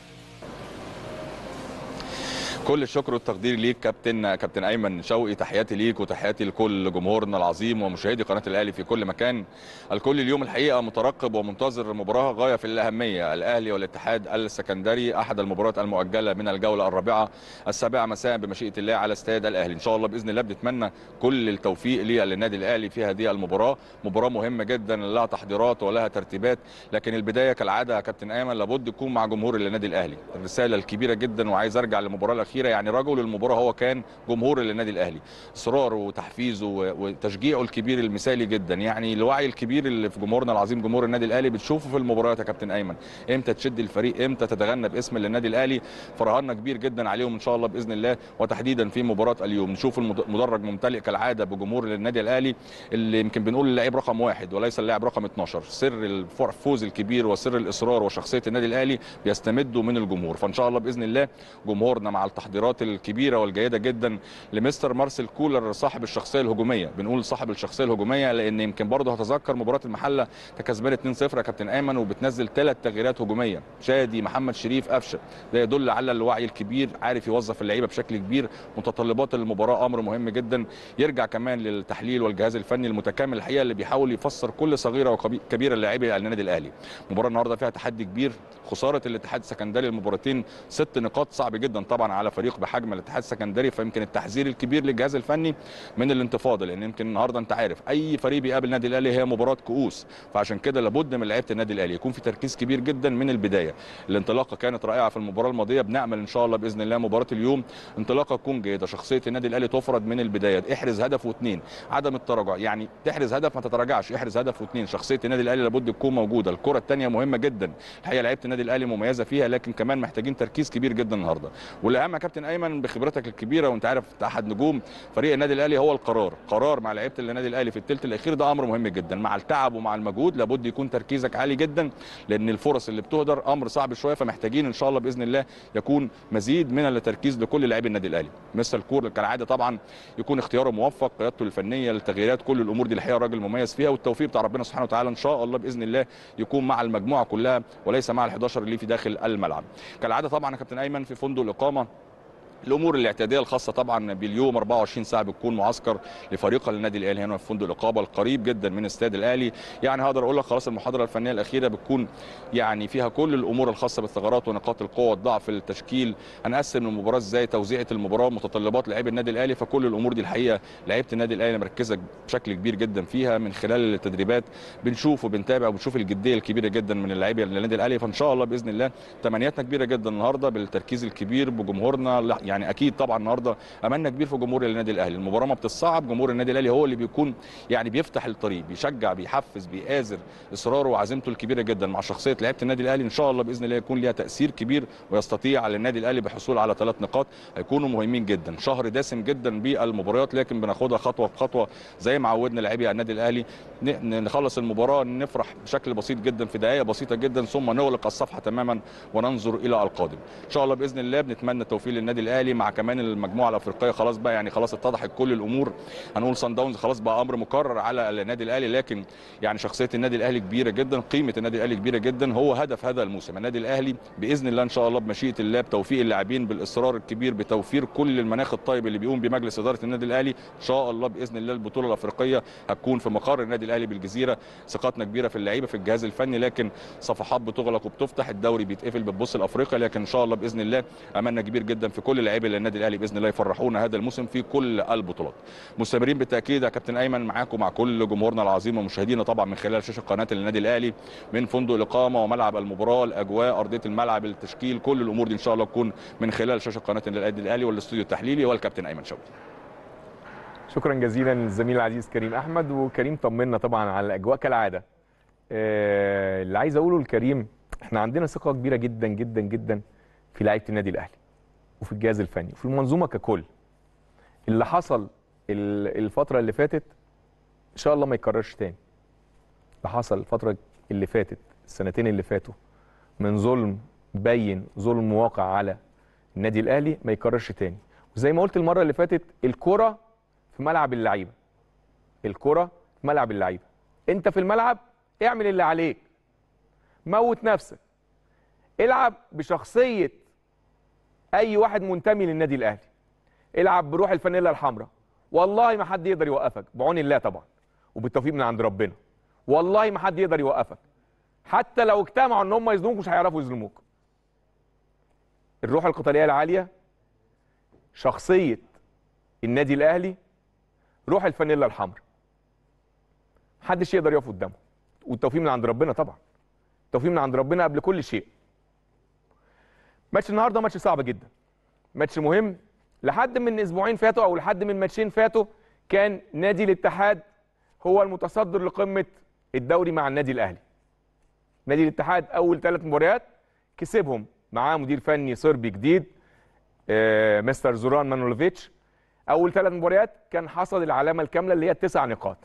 كل الشكر والتقدير ليك كابتن كابتن ايمن شوقي، تحياتي ليك وتحياتي لكل جمهورنا العظيم ومشاهدي قناه الاهلي في كل مكان. الكل اليوم الحقيقه مترقب ومنتظر مباراه غايه في الاهميه، الاهلي والاتحاد السكندري، احد المباريات المؤجله من الجوله الرابعه السابعه مساء بمشيئه الله على استاد الاهلي. ان شاء الله باذن الله بنتمنى كل التوفيق للنادي الاهلي في هذه المباراه، مباراه مهمه جدا لها تحضيرات ولها ترتيبات، لكن البدايه كالعاده يا كابتن ايمن لابد يكون مع جمهور النادي الاهلي. الرساله الكبيره جدا، وعايز ارجع للمباراه الاخيره، يعني رجل المباراه هو كان جمهور النادي الاهلي، اصراره وتحفيزه وتشجيعه الكبير المثالي جدا، يعني الوعي الكبير اللي في جمهورنا العظيم جمهور النادي الاهلي بتشوفه في المباريات يا كابتن ايمن، امتى تشد الفريق، امتى تتغنى باسم النادي الاهلي. فرهنا كبير جدا عليهم ان شاء الله باذن الله، وتحديدا في مباراه اليوم نشوف المدرج ممتلئ كالعاده بجمهور النادي الاهلي اللي يمكن بنقول اللاعب رقم واحد وليس اللاعب رقم اثناشر. سر الفوز الكبير وسر الاصرار وشخصيه النادي الاهلي بيستمدوا من الجمهور، فان شاء الله باذن الله جمهورنا مع التحضيرات الكبيره والجيده جدا لمستر مارسيل كولر صاحب الشخصيه الهجوميه. بنقول صاحب الشخصيه الهجوميه لان يمكن برضه هتذكر مباراه المحله كسبان اتنين صفر يا كابتن ايمن، وبتنزل ثلاث تغييرات هجوميه، شادي، محمد شريف، قفشه. ده يدل على الوعي الكبير، عارف يوظف اللعيبه بشكل كبير. متطلبات المباراه امر مهم جدا، يرجع كمان للتحليل والجهاز الفني المتكامل الحقيقه اللي بيحاول يفسر كل صغيره وكبيره اللاعبي النادي الاهلي. مباراه النهارده فيها تحدي كبير، خساره الاتحاد السكندري المباراتين ست نقاط صعب جدا طبعا على فريق بحجم الاتحاد السكندري، فيمكن التحذير الكبير للجهاز الفني من الانتفاضه، لان يمكن النهارده انت عارف اي فريق بيقابل النادي الاهلي هي مباراه كؤوس، فعشان كده لابد من لعيبه النادي الاهلي يكون في تركيز كبير جدا من البدايه. الانطلاقه كانت رائعه في المباراه الماضيه، بنامل ان شاء الله باذن الله مباراه اليوم انطلاقه تكون جيده، شخصيه النادي الاهلي تفرض من البدايه، احرز هدف واثنين، عدم التراجع، يعني تحرز هدف ما تتراجعش، احرز هدف واثنين، شخصيه النادي الاهلي لابد تكون موجوده. الكره الثانيه مهمه جدا الحقيقه، لعيبه النادي الاهلي مميزه فيها، لكن كمان محتاجين تركيز كبير جدا النهارده. والاهم يا كابتن ايمن بخبرتك الكبيره وانت عارف احد نجوم فريق النادي الاهلي هو القرار، قرار مع لعيبه النادي الاهلي في الثلث الاخير، ده امر مهم جدا. مع التعب ومع المجهود لابد يكون تركيزك عالي جدا، لان الفرص اللي بتهدر امر صعب شويه، فمحتاجين ان شاء الله باذن الله يكون مزيد من التركيز لكل لاعبي النادي الاهلي. مستر كور كالعاده طبعا يكون اختياره موفق، قيادته الفنيه، التغييرات، كل الامور دي الحقيقه راجل مميز فيها، والتوفيق بتاع ربنا سبحانه وتعالى ان شاء الله باذن الله يكون مع المجموعه كلها وليس مع ال11 اللي في داخل الملعب. كالعاده طبعا يا كابتن ايمن في فندق الاقامه الامور الاعتياديه الخاصه طبعا باليوم أربعة وعشرين ساعه بتكون معسكر لفريق النادي الاهلي هنا في فندق الاقامه القريب جدا من استاد الاهلي. يعني هقدر اقول لك خلاص المحاضره الفنيه الاخيره بتكون يعني فيها كل الامور الخاصه بالثغرات ونقاط القوه والضعف، التشكيل، هنقسم المباراه ازاي، توزيعه المباراه، متطلبات لاعبي النادي الاهلي. فكل الامور دي الحقيقه لعيبه النادي الاهلي مركزه بشكل كبير جدا فيها. من خلال التدريبات بنشوف وبنتابع وبنشوف الجديه الكبيره جدا من اللاعبين النادي الاهلي. فان شاء الله باذن الله تمنياتنا كبيره جدا النهارده بالتركيز الكبير بجمهورنا. يعني اكيد طبعا النهارده املنا كبير في جمهور النادي الاهلي. المباراه ما بتتصعب، جمهور النادي الاهلي هو اللي بيكون يعني بيفتح الطريق، بيشجع، بيحفز، بيآزر. اصراره وعزيمته الكبيره جدا مع شخصيه لعيبه النادي الاهلي ان شاء الله باذن الله يكون ليها تاثير كبير، ويستطيع على النادي الاهلي بحصول على ثلاث نقاط هيكونوا مهمين جدا. شهر دسم جدا بالمباريات لكن بناخدها خطوه بخطوه زي ما عودنا لاعبي النادي الاهلي. نخلص المباراه نفرح بشكل بسيط جدا في دقائق بسيطه جدا ثم نغلق الصفحه تماما وننظر الى القادم. ان شاء الله باذن الله بنتمنى التوفيق للنادي الاهلي مع كمان المجموعه الافريقيه. خلاص بقى يعني خلاص اتضحت كل الامور. هنقول صن داونز خلاص بقى امر مكرر على النادي الاهلي، لكن يعني شخصيه النادي الاهلي كبيره جدا، قيمه النادي الاهلي كبيره جدا. هو هدف هذا الموسم النادي الاهلي باذن الله ان شاء الله بمشيئه الله بتوفيق اللاعبين، بالاصرار الكبير، بتوفير كل المناخ الطيب اللي بيقوم بمجلس اداره النادي الاهلي. ان شاء الله باذن الله البطوله الافريقيه هتكون في مقر النادي الاهلي بالجزيره. ثقتنا كبيره في اللعيبه في الجهاز الفني، لكن صفحات بتغلق وبتفتح، الدوري بيتقفل بتبص لافريقيا، لكن ان شاء الله باذن الله املنا كبير جدا في كل لاعبي النادي الاهلي باذن الله يفرحونا هذا الموسم في كل البطولات. مستمرين بالتاكيد يا كابتن ايمن معاكم مع كل جمهورنا العظيم ومشاهدينا طبعا من خلال شاشه قناه النادي الاهلي من فندق الاقامه وملعب المباراه، الاجواء، ارضيه الملعب، التشكيل، كل الامور دي ان شاء الله تكون من خلال شاشه قناه النادي الاهلي والاستوديو التحليلي والكابتن ايمن شوقي. شكرا جزيلا للزميل العزيز كريم احمد. وكريم طمنا طبعا على الاجواء كالعاده. آه اللي عايز اقوله لكريم، احنا عندنا ثقه كبيره جدا جدا جدا في لعيبه النادي الاهلي وفي الجهاز الفني وفي المنظومه ككل. اللي حصل الفتره اللي فاتت ان شاء الله ما يتكررش تاني. اللي حصل الفتره اللي فاتت السنتين اللي فاتوا من ظلم بين، ظلم واقع على النادي الاهلي، ما يتكررش تاني. وزي ما قلت المره اللي فاتت، الكره في ملعب اللعيبه. الكره في ملعب اللعيبه. انت في الملعب اعمل اللي عليك، موت نفسك، العب بشخصيه اي واحد منتمي للنادي الاهلي، العب بروح الفانيلا الحمراء. والله ما حد يقدر يوقفك بعون الله طبعا وبالتوفيق من عند ربنا. والله ما حد يقدر يوقفك، حتى لو اجتمعوا ان هم يظلموك مش هيعرفوا يظلموك. الروح القتاليه العاليه، شخصيه النادي الاهلي، روح الفانيلا الحمراء، محدش يقدر يقف قدامه. والتوفيق من عند ربنا طبعا، التوفيق من عند ربنا قبل كل شيء. ماتش النهارده ماتش صعب جدا، ماتش مهم. لحد من اسبوعين فاتوا او لحد من ماتشين فاتوا كان نادي الاتحاد هو المتصدر لقمه الدوري مع النادي الاهلي. نادي الاتحاد اول ثلاث مباريات كسبهم، معاه مدير فني صربي جديد آه مستر زوران مانولوفيتش. اول ثلاث مباريات كان حصل العلامه الكامله اللي هي التسع نقاط.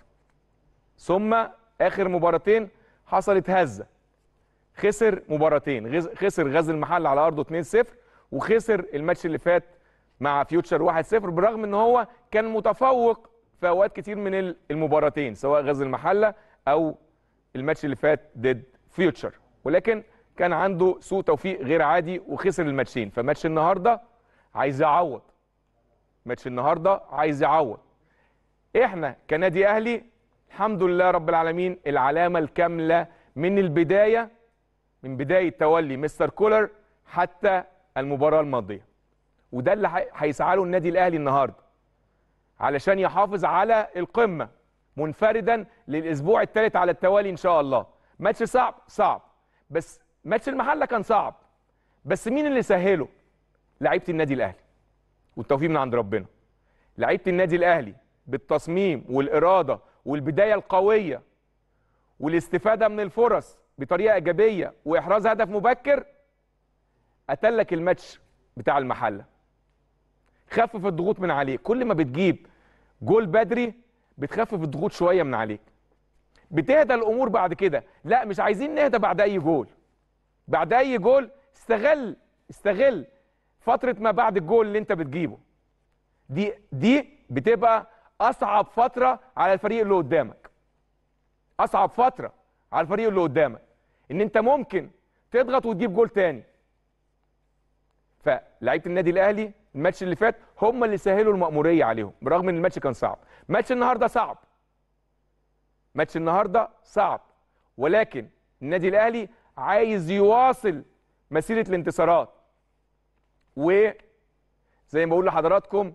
ثم اخر مباراتين حصلت هزه، خسر مباراتين، غز... خسر غزل المحله على ارضه اتنين صفر، وخسر الماتش اللي فات مع فيوتشر واحد صفر، بالرغم ان هو كان متفوق في اوقات كتير من المباراتين سواء غزل المحله او الماتش اللي فات ضد فيوتشر، ولكن كان عنده سوء توفيق غير عادي وخسر الماتشين. فماتش النهارده عايز يعوض، ماتش النهارده عايز يعوض. احنا كنادي اهلي الحمد لله رب العالمين العلامه الكامله من البدايه، من بدايه تولي مستر كولر حتى المباراه الماضيه. وده اللي هيسعى له النادي الاهلي النهارده علشان يحافظ على القمه منفردا للاسبوع الثالث على التوالي ان شاء الله. ماتش صعب صعب، بس ماتش المحله كان صعب، بس مين اللي سهله؟ لعيبه النادي الاهلي، والتوفيق من عند ربنا. لعيبه النادي الاهلي بالتصميم والاراده والبدايه القويه والاستفاده من الفرص بطريقه ايجابيه واحراز هدف مبكر قتلك الماتش بتاع المحله. خفف الضغوط من عليك، كل ما بتجيب جول بدري بتخفف الضغوط شويه من عليك، بتهدى الامور بعد كده. لا مش عايزين نهدى بعد اي جول. بعد اي جول استغل استغل فتره ما بعد الجول اللي انت بتجيبه. دي دي بتبقى اصعب فتره على الفريق اللي قدامك. اصعب فتره على الفريق اللي قدامك ان انت ممكن تضغط وتجيب جول تاني. فلعيبه النادي الاهلي الماتش اللي فات هم اللي سهلوا المأمورية عليهم برغم ان الماتش كان صعب. ماتش النهارده صعب، ماتش النهارده صعب، ولكن النادي الاهلي عايز يواصل مسيره الانتصارات، وزي ما بقول لحضراتكم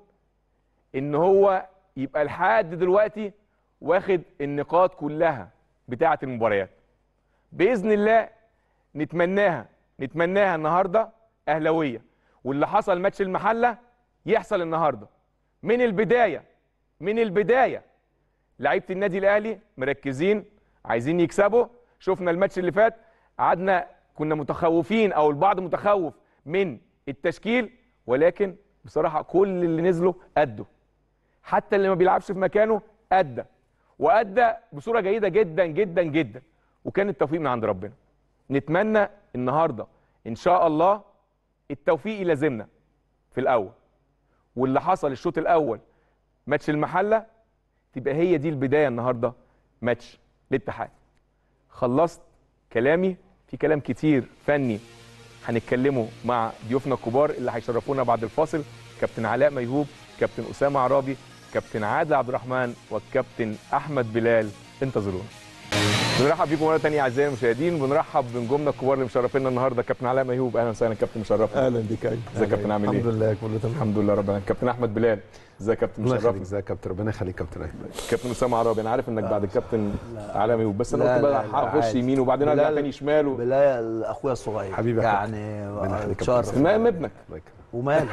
ان هو يبقى لحد دلوقتي واخد النقاط كلها بتاعه المباريات. باذن الله نتمناها نتمناها النهارده اهلاويه، واللي حصل ماتش المحله يحصل النهارده. من البدايه من البدايه لعيبه النادي الاهلي مركزين عايزين يكسبوا. شفنا الماتش اللي فات قعدنا كنا متخوفين او البعض متخوف من التشكيل، ولكن بصراحه كل اللي نزلوا ادوا، حتى اللي ما بيلعبش في مكانه ادى وادى بصوره جيده جدا جدا جدا، وكان التوفيق من عند ربنا. نتمنى النهارده ان شاء الله التوفيق يلازمنا في الاول، واللي حصل الشوط الاول ماتش المحله تبقى هي دي البدايه النهارده ماتش الاتحاد. خلصت كلامي، في كلام كتير فني هنتكلمه مع ضيوفنا الكبار اللي هيشرفونا بعد الفاصل، كابتن علاء ميهوب، كابتن اسامه عرابي، كابتن عادل عبد الرحمن، والكابتن احمد بلال. انتظرونا. بنرحب بيكم مره ثانيه اعزائي المشاهدين، بنرحب بنجومنا الكبار اللي مشرفينا النهارده. كابتن علاء ميهوب اهلا وسهلا كابتن، مشرفنا. اهلا بك. ازيك يا كابتن، عامل ايه؟ الحمد لله كله تمام الحمد لله رب العالمين. كابتن احمد بلال ازيك يا كابتن، مشرفنا. ازيك يا كابتن، ربنا يخليك كابتن احمد. كابتن اسامه عرابي، انا عارف انك بعد الكابتن علاء ميهوب، بس انا لا قلت بقى لا لا هخش يمين وبعدين ارجع تاني شمال و... بلايا اخويا الصغير حبيبي يا كابتن. يعني اتشرف. المهم ابنك ومال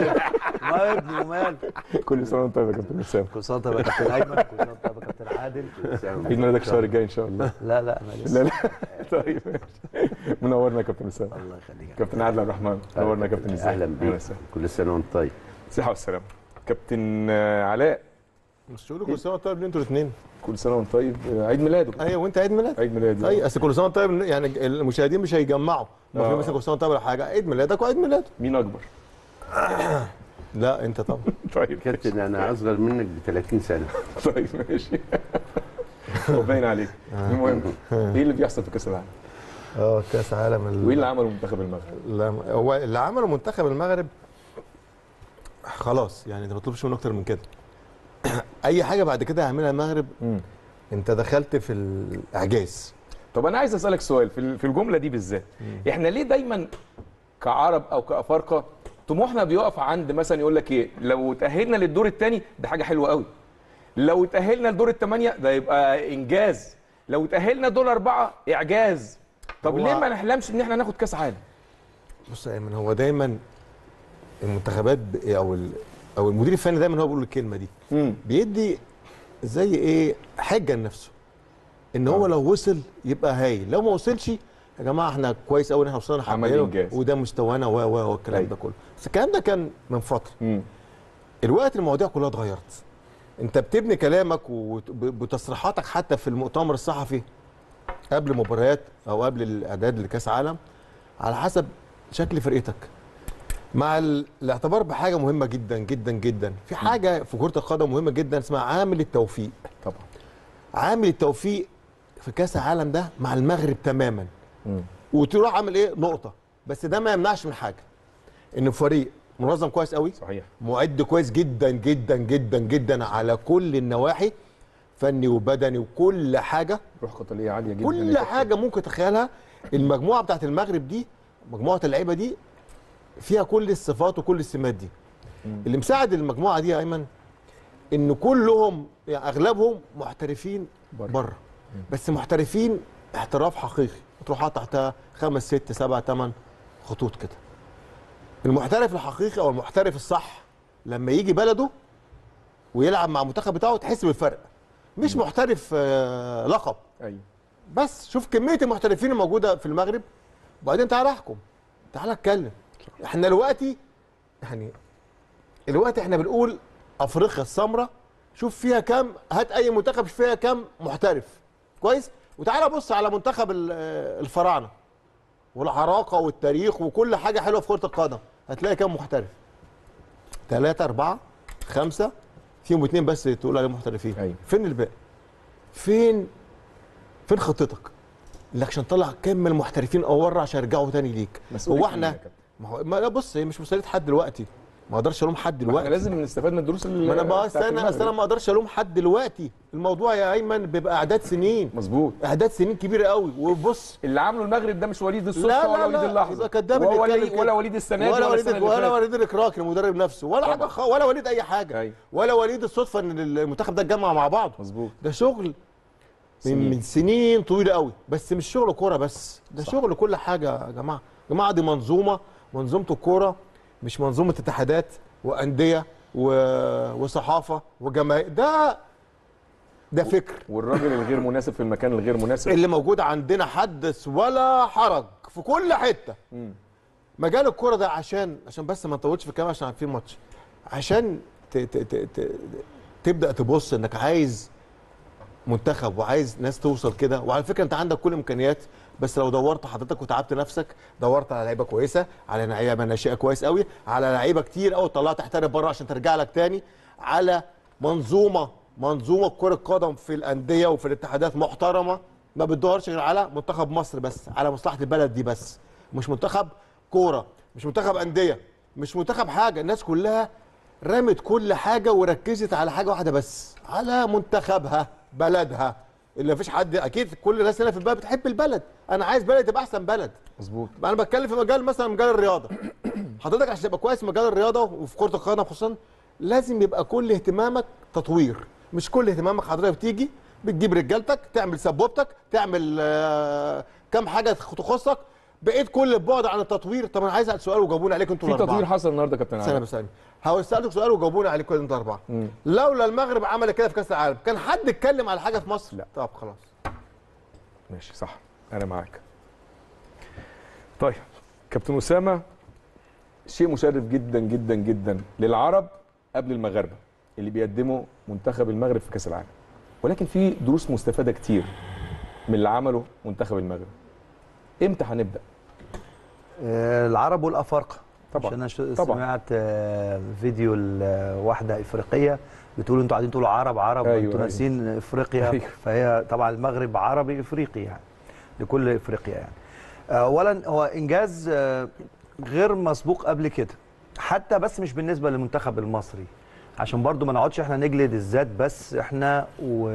ما ابني ومال. كل سنه وانت طيب يا كابتن اسامه. كل سنه وانت طيب يا كابتن ايمن، كل سنه وانت طيب يا كابتن عادل. عيد ميلادك الشهر الجاي ان شاء الله. لا لا انا لسه. لا لا طيب منورنا يا كابتن اسامه. الله يخليك. كابتن عادل عبد الرحمن منورنا يا كابتن. ازيك؟ اهلا بيك، كل سنه وانت طيب. صحه والسلامه. كابتن علاء، مش تقول كل سنه وانت طيب انتوا الاثنين؟ كل سنه وانت طيب. عيد ميلاده. ايوه وانت عيد ميلادك. عيد ميلاده. اي اصل كل سنه وانت طيب، يعني المشاهدين مش هيجمعوا ما في مثلا كل سنه وانت طيب ولا حاجه، عيد ميلادك وعيد ميلاده. مين اكبر؟ لا انت طبعا. طيب كابتن انا اصغر منك ب ثلاثين سنه. طيب ماشي. هو باين عليك. المهم ايه اللي بيحصل في كاس العالم؟ اه كاس عالم ال... وايه اللي عمله منتخب المغرب؟ لا هو اللي عمله منتخب المغرب خلاص، يعني انت ما تطلبش منه اكتر من كده. اي حاجه بعد كده هيعملها المغرب مم. انت دخلت في الاعجاز. طب انا عايز اسالك سؤال في في الجمله دي بالذات، احنا ليه دايما كعرب او كافارقه طموحنا بيقف عند مثلا يقول لك ايه، لو تاهلنا للدور الثاني ده حاجه حلوه قوي، لو تاهلنا لدور الثمانيه ده يبقى انجاز، لو تاهلنا دور اربعه اعجاز. طب ليه ما نحلمش ان احنا ناخد كاس عالم؟ بص يا ايمن، هو دايما المنتخبات او او المدير الفني دايما هو بيقول الكلمه دي، مم. بيدي زي ايه حجه لنفسه ان هو لو وصل يبقى هايل، لو ما وصلش يا جماعه احنا كويس قوي ان احنا وصلنا حاجه وده مستوانا و و والكلام ده كله. بس الكلام ده كان من فتره. مم. الوقت المواضيع كلها اتغيرت. انت بتبني كلامك وتصريحاتك حتى في المؤتمر الصحفي قبل مباريات او قبل الاعداد لكاس عالم على حسب شكل فرقتك، مع الاعتبار بحاجه مهمه جدا جدا جدا. في حاجه في كره القدم مهمه جدا اسمها عامل التوفيق. طبعا عامل التوفيق في كاس العالم ده مع المغرب تماما. مم. وتروح عامل ايه نقطه، بس ده ما يمنعش من حاجه، ان فريق منظم كويس قوي، صحيح، معد كويس جدا جدا جدا جدا على كل النواحي، فني وبدني وكل حاجه، روح قتاليه عاليه جدا، كل حاجه ممكن تتخيلها. المجموعه بتاعت المغرب دي، مجموعه اللعيبه دي فيها كل الصفات وكل السمات دي. مم. اللي مساعد المجموعه دي يا ايمن ان كلهم يعني اغلبهم محترفين بره، بس محترفين احتراف حقيقي، تروح تحتها خمس ست سبع ثمان خطوط كده. المحترف الحقيقي او المحترف الصح لما يجي بلده ويلعب مع المنتخب بتاعه تحس بالفرق، مش محترف آه لقب. ايوه بس شوف كميه المحترفين الموجوده في المغرب وبعدين تعالى احكم، تعالى اتكلم. احنا دلوقتي يعني دلوقتي احنا بنقول افريقيا السمراء شوف فيها كام، هات اي منتخب فيها كام محترف كويس، وتعالى بص على منتخب الفراعنه والعراقه والتاريخ وكل حاجه حلوه في كره القدم، هتلاقي كام محترف؟ ثلاثة أربعة خمسة، فيهم اثنين بس تقول عليهم محترفين. أيوة. فين الباقي؟ فين فين خطتك؟ اللي عشان طلع كم من المحترفين او ورا عشان يرجعوا تاني ليك. هو احنا ما هو ما بص، هي مش مسؤوليه حد دلوقتي، ما اقدرش الوم حد احنا دلوقتي. لازم نستفاد من الدروس اللي ما انا بقى بتاعت استنى المغرب. اصل انا ما اقدرش الوم حد دلوقتي. الموضوع يا ايمن بيبقى اعداد سنين، مظبوط. اعداد سنين كبيره قوي. وبص اللي عامله المغرب ده مش وليد الصدفه لا ولا لا وليد لا اللحظه، يبقى كداب اللي ولا يتكلم كده. ولا وليد السنه دي ولا ولا وليد السنه اللي ولا فاتت. وليد الاكراكي المدرب نفسه ولا حاجه خ... ولا وليد اي حاجه. أيوة. ولا وليد الصدفه ان المنتخب ده اتجمع مع بعض. مظبوط. ده شغل سنين. من, من سنين طويله قوي، بس مش شغل كوره بس، ده صح. شغل كل حاجه يا جماعه. يا جماعه دي منظومه، منظومه الكوره مش منظومه اتحادات وانديه و... وصحافه وجماهير. ده ده فكر، والراجل الغير مناسب في المكان الغير مناسب اللي موجود عندنا حدث ولا حرج في كل حته. مم. مجال الكوره ده عشان عشان بس ما نطولش في الكلام عشان في ماتش، عشان ت... ت... ت... ت... تبدا تبص انك عايز منتخب وعايز ناس توصل كده. وعلى فكره انت عندك كل الامكانيات، بس لو دورت حضرتك وتعبت نفسك، دورت على لعيبه كويسه، على لعيبه ناشئه كويس قوي، على لعيبه كتير قوي طلعت تحترف بره عشان ترجع لك تاني، على منظومه منظومه كره القدم في الانديه وفي الاتحادات محترمه، ما بتدورش غير على منتخب مصر بس، على مصلحه البلد دي بس، مش منتخب كوره، مش منتخب انديه، مش منتخب حاجه. الناس كلها رمت كل حاجه وركزت على حاجه واحده بس، على منتخبها، بلدها. اللي مفيش حد، اكيد كل الناس هنا في البلد بتحب البلد، انا عايز بلد تبقى احسن بلد. مظبوط. انا بتكلم في مجال مثلا مجال الرياضه. حضرتك عشان تبقى كويس في مجال الرياضه وفي كره القدم خصوصا، لازم يبقى كل اهتمامك تطوير، مش كل اهتمامك حضرتك بتيجي بتجيب رجالتك تعمل سبوبتك تعمل آه كام حاجه تخصك، بقيت كل البعد عن التطوير. طب انا عايز اسال سؤال وجاوبوني عليه انتوا في الاربعه. تطوير حصل النهارده يا كابتن سنه علي. بس هسألك سؤال وجاوبوني عليه كل انتوا اربعه. مم. لولا المغرب عمل كده في كاس العالم كان حد اتكلم على حاجه في مصر؟ لا. طب خلاص ماشي صح، انا معاك. طيب كابتن اسامه، شيء مشرف جدا جدا جدا للعرب قبل المغاربه اللي بيقدموا منتخب المغرب في كاس العالم، ولكن في دروس مستفاده كتير من اللي عمله منتخب المغرب. امتى هنبدا؟ آه، العرب والافارقه طبعا. عشان انا ش- طبعا. سمعت آه، فيديو لواحده افريقيه بتقول انتوا قاعدين تقولوا عرب عرب أيوة، انتوا أيوة. ناسين افريقيا. أيوة. فهي طبعا المغرب عربي افريقي يعني لكل افريقيا يعني. اولا هو انجاز آه، غير مسبوق قبل كده، حتى بس مش بالنسبه للمنتخب المصري، عشان برضو ما نقعدش احنا نجلد الذات بس احنا،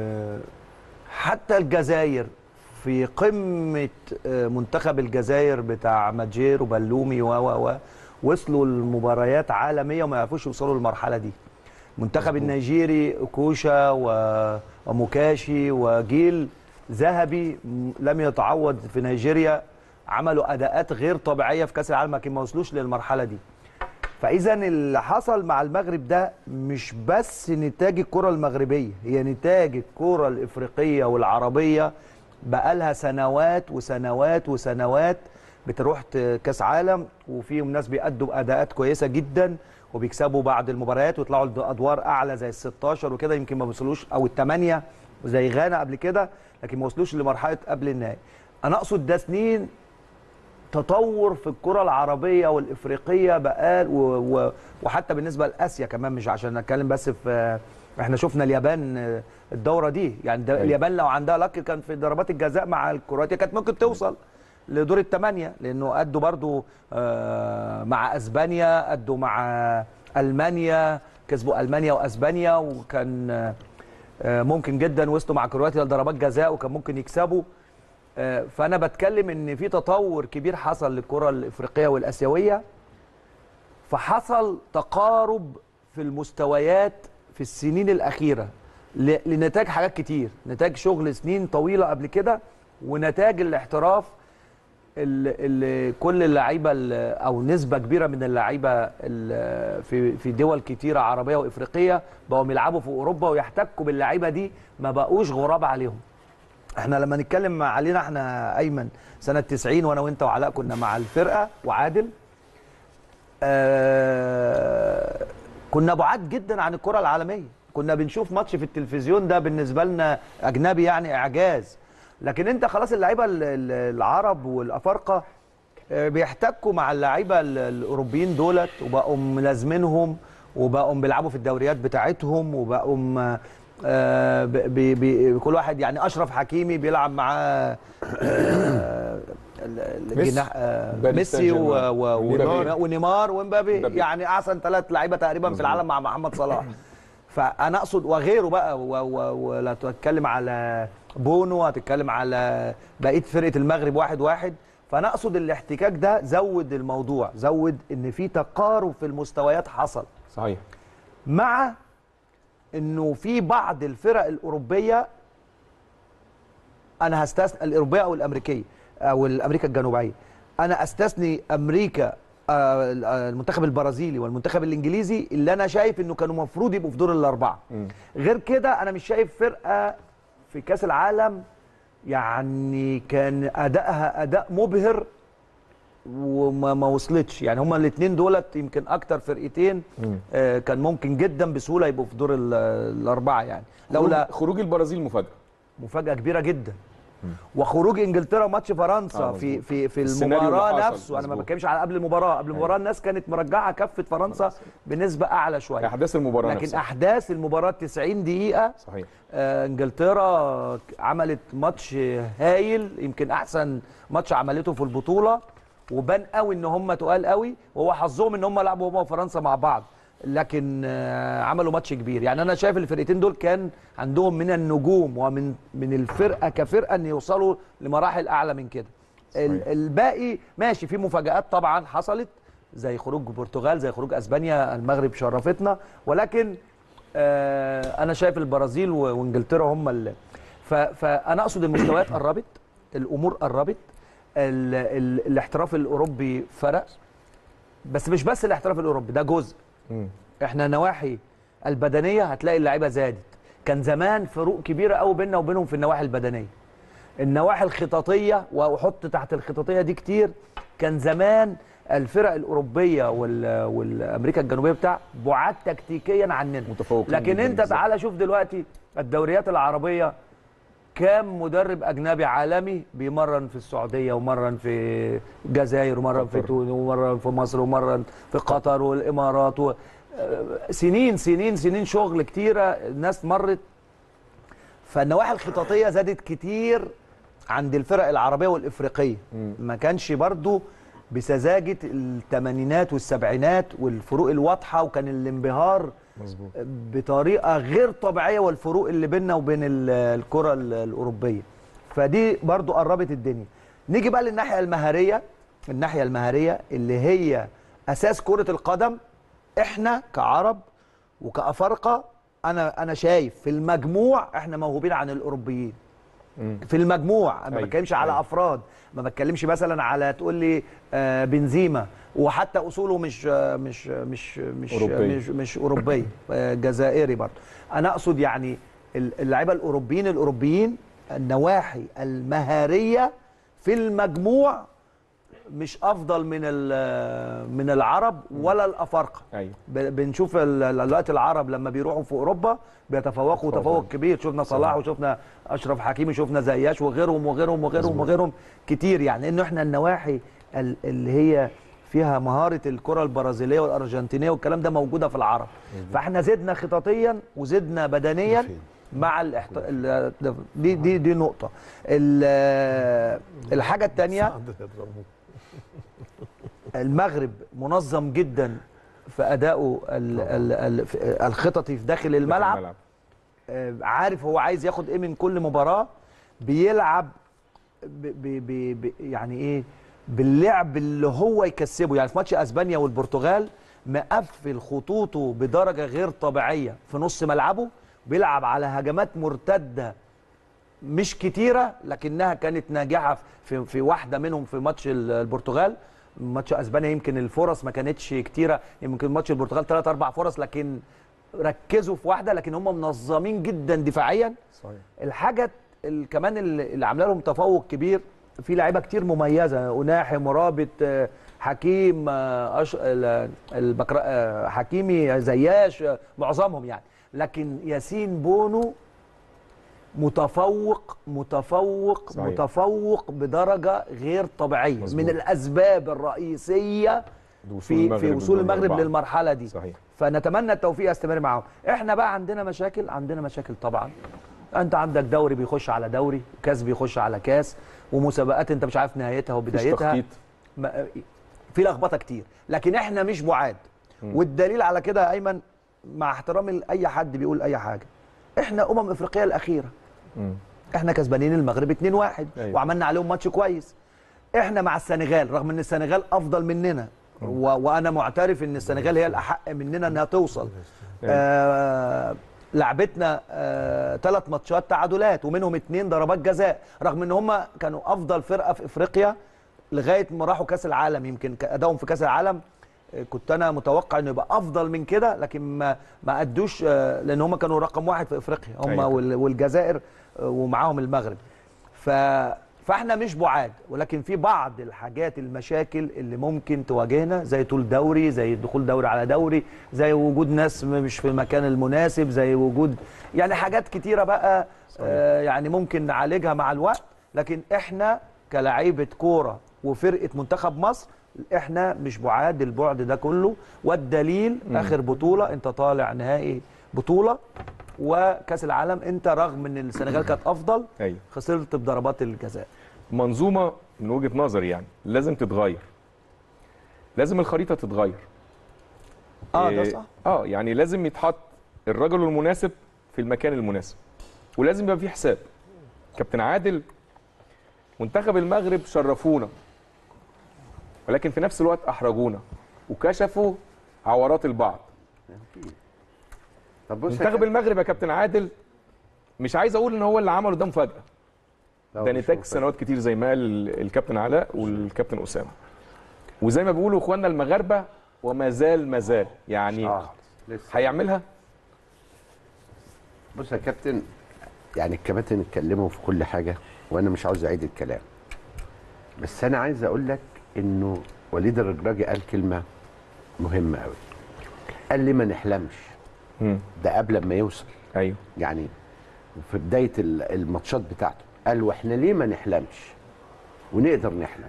وحتى الجزائر في قمه آه، منتخب الجزائر بتاع ماجير وبلومي و و و وصلوا المباريات عالميه وما يعرفوش يوصلوا للمرحله دي. المنتخب النيجيري كوشا و- وموكاشي وجيل ذهبي م- لم يتعوض في نيجيريا، عملوا اداءات غير طبيعيه في كاس العالم لكن ما وصلوش للمرحله دي. فاذا اللي حصل مع المغرب ده مش بس نتاج الكره المغربيه، هي نتاج الكره الافريقيه والعربيه بقالها سنوات وسنوات وسنوات بتروح ت- كاس عالم، وفيهم ناس بيأدوا اداءات كويسه جدا وبيكسبوا بعد المباريات ويطلعوا لادوار اعلى زي ال ستاشر وكده، يمكن ما وصلوش او الثمانيه زي غانا قبل كده، لكن ما وصلوش لمرحله قبل النهائي. انا اقصد ده سنين تطور في الكره العربيه والافريقيه بقال و... و... وحتى بالنسبه لاسيا كمان، مش عشان نتكلم بس في، احنا شفنا اليابان الدوره دي يعني ده اليابان لو عندها لك كان في ضربات الجزاء مع الكرواتيا كانت ممكن توصل لدور الثمانيه، لانه ادوا برضو آه، مع اسبانيا، ادوا مع المانيا، كسبوا المانيا واسبانيا، وكان آه، ممكن جدا وصلوا مع كرواتيا لضربات جزاء وكان ممكن يكسبوا. آه، فانا بتكلم ان في تطور كبير حصل للكره الافريقيه والاسيويه، فحصل تقارب في المستويات في السنين الاخيره ل- لنتاج حاجات كتير، نتاج شغل سنين طويله قبل كده، ونتاج الاحتراف اللي, اللي كل اللعيبه ال- او نسبه كبيره من اللعيبه ال- في في دول كتيره عربيه وافريقيه بقوا يلعبوا في اوروبا ويحتكوا باللعيبه دي، ما بقوش غراب عليهم. احنا لما نتكلم علينا احنا ايمن سنه تسعين وانا وانت وعلاء كنا مع الفرقه وعادل، آه كنا بعاد جدا عن الكره العالميه، كنا بنشوف ماتش في التلفزيون ده بالنسبه لنا اجنبي يعني اعجاز، لكن انت خلاص اللعيبه ال- ال- العرب والافارقه آه، بيحتكوا مع اللعيبه ال- الاوروبيين دولت وبقوا ملازمينهم وبقوا بيلعبوا في الدوريات بتاعتهم وبقوا آه، بي بي كل واحد يعني اشرف حكيمي بيلعب معاه آه، الجناح آه باريس ميسي سان جيرمان. و- و- ونيمار. ونيمار ومبابي، مبابي. يعني احسن ثلاث لعيبه تقريبا مظبوط. في العالم مع محمد صلاح. فانا اقصد وغيره بقى، و- و- ولا تتكلم على بونو، هتتكلم على بقيه فرقه المغرب واحد واحد. فانا اقصد الاحتكاك ده زود الموضوع، زود ان في تقارب في المستويات حصل، صحيح. مع انه في بعض الفرق الاوروبيه، انا هستثني الاوروبيه او الامريكيه او الامريكا الجنوبيه، انا استثني امريكا، آه، المنتخب البرازيلي والمنتخب الانجليزي اللي انا شايف انه كانوا المفروض يبقوا في دور الاربعه. غير كده انا مش شايف فرقه في كاس العالم يعني كان ادائها اداء مبهر وما ما وصلتش. يعني هما الاثنين دولت يمكن اكتر فرقتين آه كان ممكن جدا بسهوله يبقوا في دور ال- الاربعه يعني، لولا خروج البرازيل مفاجاه. مفاجاه كبيره جدا. وخروج انجلترا ماتش فرنسا آه في في في السيناريو اللي المباراه حصل، نفسه، انا ما مظبوط. بتكلمش على قبل المباراه، قبل المباراه الناس كانت مرجعه كفه فرنسا بنسبه اعلى شويه، احداث المباراه لكن نفسها. احداث المباراه تسعين دقيقه صحيح. آه انجلترا عملت ماتش هايل، يمكن احسن ماتش عملته في البطوله، وبان قوي ان هم تقال قوي، وهو حظهم ان هم لعبوا هم وفرنسا مع بعض، لكن آه عملوا ماتش كبير. يعني انا شايف الفرقتين دول كان عندهم من النجوم ومن من الفرقه كفرقه ان يوصلوا لمراحل اعلى من كده. ال- الباقي ماشي، في مفاجآت طبعا حصلت زي خروج البرتغال، زي خروج اسبانيا، المغرب شرفتنا، ولكن آه انا شايف البرازيل و- وانجلترا هم اللي ف- فانا اقصد المستويات قربت، الامور قربت، ال ال الاحتراف الاوروبي فرق، بس مش بس الاحتراف الاوروبي ده جزء. مم. احنا نواحي البدنيه هتلاقي اللعيبه زادت، كان زمان فروق كبيره قوي بيننا وبينهم في النواحي البدنيه. النواحي الخططيه، واحط تحت الخططيه دي كتير، كان زمان الفرق الاوروبيه وال والامريكا الجنوبيه بتاع بعاد تكتيكيا عننا متفوقين لكن جداً انت بالظبط. تعالى شوف دلوقتي الدوريات العربيه، كام مدرب اجنبي عالمي بيمرن في السعوديه ومرن في الجزائر ومرن في قطر. تونس ومرن في مصر ومرن في قطر والامارات و... سنين سنين سنين شغل كتيره الناس مرت. فالنواحي الخططيه زادت كتير عند الفرق العربيه والافريقيه، ما كانش برضو بسذاجه الثمانينات والسبعينات والفروق الواضحه، وكان الانبهار مظبوط. بطريقه غير طبيعيه، والفروق اللي بيننا وبين ال- الكره ال- الاوروبيه. فدي برضو قربت الدنيا. نيجي بقى للناحيه المهاريه، الناحيه المهاريه اللي هي اساس كره القدم. احنا كعرب وكافارقه، انا انا شايف في المجموع احنا موهوبين عن الاوروبيين. في المجموع، انا ما أيوة، بتكلمش على أيوة. افراد، ما بتكلمش مثلا على تقول لي آه بنزيما وحتى اصوله مش آه مش مش مش أوروبية. مش, مش اوروبيه، آه جزائري برضه. انا اقصد يعني اللعيبه الاوروبيين الاوروبيين النواحي المهاريه في المجموع مش افضل من من العرب ولا الافارقه. ايوه. ب- بنشوف ال- دلوقتي العرب لما بيروحوا في اوروبا بيتفوقوا تفوق كبير، شفنا صلاح وشفنا اشرف حكيمي، شفنا زياش وغيرهم وغيرهم وغيرهم وغيرهم كتير. يعني انه احنا النواحي ال- اللي هي فيها مهاره الكره البرازيليه والارجنتينيه والكلام ده موجوده في العرب. فاحنا زدنا خططيا وزدنا بدنيا مع الاحت... ال- دي دي دي نقطه. ال- الحاجه الثانيه، المغرب منظم جدا في ادائه ال- ال- ال- في- الخططي في داخل الملعب، آه، عارف هو عايز ياخد ايه من كل مباراه، بيلعب ب ب ب ب يعني ايه باللعب اللي هو يكسبه. يعني في ماتش اسبانيا والبرتغال مقفل خطوطه بدرجه غير طبيعيه في نص ملعبه، بيلعب على هجمات مرتده مش كتيره لكنها كانت ناجحه في في واحده منهم في ماتش ال- البرتغال. ماتش اسبانيا يمكن الفرص ما كانتش كتيره، يمكن ماتش البرتغال ثلاث اربع فرص لكن ركزوا في واحده، لكن هم منظمين جدا دفاعيا. صحيح. الحاجه ال- كمان اللي اللي عامله لهم تفوق كبير، في لعيبه كتير مميزه، أناحي، مرابط، آه، حكيم، آه، أش... ال- البكر... آه، حكيمي، زياش، آه، معظمهم يعني. لكن ياسين بونو متفوق متفوق صحيح. متفوق بدرجه غير طبيعيه، مظبوط. من الاسباب الرئيسيه في في وصول المغرب للمرحله دي. صحيح. فنتمنى التوفيق يستمر معاهم. احنا بقى عندنا مشاكل، عندنا مشاكل طبعا انت عندك دوري بيخش على دوري، كاس بيخش على كاس، ومسابقات انت مش عارف نهايتها وبدايتها، في لخبطه كتير. لكن احنا مش بعاد، والدليل على كده يا ايمن مع احترامي لاي حد بيقول اي حاجه، احنا امم افريقيا الاخيره مم. احنا كسبانين المغرب اتنين واحد أيوة. وعملنا عليهم ماتش كويس. احنا مع السنغال رغم ان السنغال افضل مننا و... وانا معترف ان السنغال هي الاحق مننا انها توصل. أيوة. آه... لعبتنا ثلاث آه... ماتشات تعادلات ومنهم اتنين ضربات جزاء، رغم ان هم كانوا افضل فرقه في افريقيا لغايه ما راحوا كاس العالم. يمكن ادائهم في كاس العالم كنت انا متوقع انه يبقى افضل من كده، لكن ما ما ادوش لان هم كانوا رقم واحد في افريقيا هم أيوة. والجزائر ومعاهم المغرب. ف فاحنا مش بعاد، ولكن في بعض الحاجات المشاكل اللي ممكن تواجهنا زي طول دوري، زي دخول دوري على دوري، زي وجود ناس مش في المكان المناسب، زي وجود يعني حاجات كتيره بقى آه يعني ممكن نعالجها مع الوقت. لكن احنا كلاعيبه كوره وفرقه منتخب مصر احنا مش بعاد البعد ده كله، والدليل م. اخر بطوله انت طالع نهائي بطوله وكاس العالم، انت رغم ان السنغال كانت افضل أيوة. خسرت بضربات الجزاء. منظومه من وجهه نظري يعني لازم تتغير، لازم الخريطه تتغير. اه إيه ده صح. اه يعني لازم يتحط الرجل المناسب في المكان المناسب، ولازم يبقى في حساب. كابتن عادل منتخب المغرب شرفونا، ولكن في نفس الوقت احرجونا وكشفوا عورات البعض. طب بص منتخب المغرب يا كابتن عادل مش عايز اقول ان هو اللي عمله ده مفاجاه، ده نتاج سنوات كتير زي ما قال الكابتن علاء والكابتن اسامه، وزي ما بيقولوا اخواننا المغاربه وما زال ما زال يعني آه. هيعملها. بص يا كابتن، يعني الكباتن اتكلموا في كل حاجه وانا مش عاوز اعيد الكلام، بس انا عايز اقول لك انه وليد الرجراجي قال كلمه مهمه قوي، قال لي ما نحلمش. مم. ده قبل ما يوصل. ايوه يعني في بدايه الماتشات بتاعته قال واحنا ليه ما نحلمش ونقدر نحلم.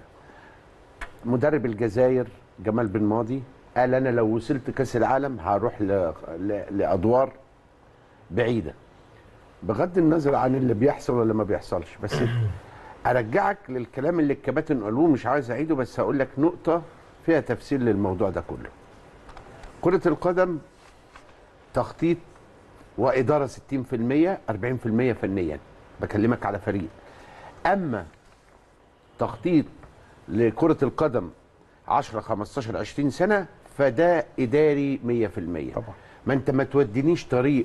مدرب الجزائر جمال بن ماضي قال انا لو وصلت كاس العالم هروح ل... ل... لادوار بعيده، بغض النظر عن اللي بيحصل ولا ما بيحصلش. بس ارجعك للكلام اللي الكباتن قالوه، مش عايز اعيده، بس هقول لك نقطه فيها تفسير للموضوع ده كله. كره القدم تخطيط واداره ستين في المية أربعين في المية فنيا، بكلمك على فريق. اما تخطيط لكره القدم عشرة خمستاشر عشرين سنه فده اداري مية في المية. طبعا ما انت ما تودينيش طريق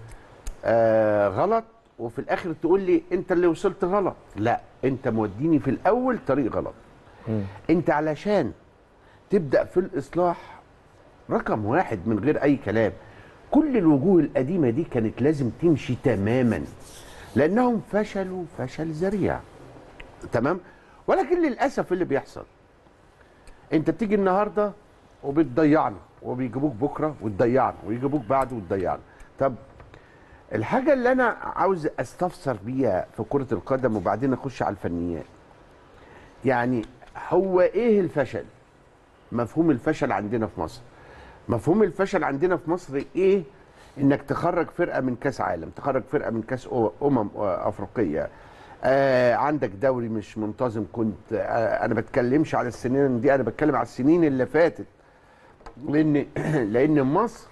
آه غلط وفي الاخر تقول لي انت اللي وصلت غلط. لا، انت موديني في الاول طريق غلط. م. انت علشان تبدا في الاصلاح رقم واحد من غير اي كلام، كل الوجوه القديمه دي كانت لازم تمشي تماما لانهم فشلوا فشل ذريع. تمام. ولكن للاسف اللي بيحصل انت بتيجي النهارده وبتضيعنا وبيجيبوك بكره وتضيعنا ويجيبوك بعده وتضيعنا. طب الحاجه اللي انا عاوز استفسر بيها في كره القدم وبعدين اخش على الفنيات، يعني هو ايه الفشل؟ مفهوم الفشل عندنا في مصر، مفهوم الفشل عندنا في مصر ايه؟ انك تخرج فرقه من كاس عالم، تخرج فرقه من كاس امم افريقيه، آه عندك دوري مش منتظم. كنت آه انا بتكلمش على السنين دي، انا بتكلم على السنين اللي فاتت، لان لان مصر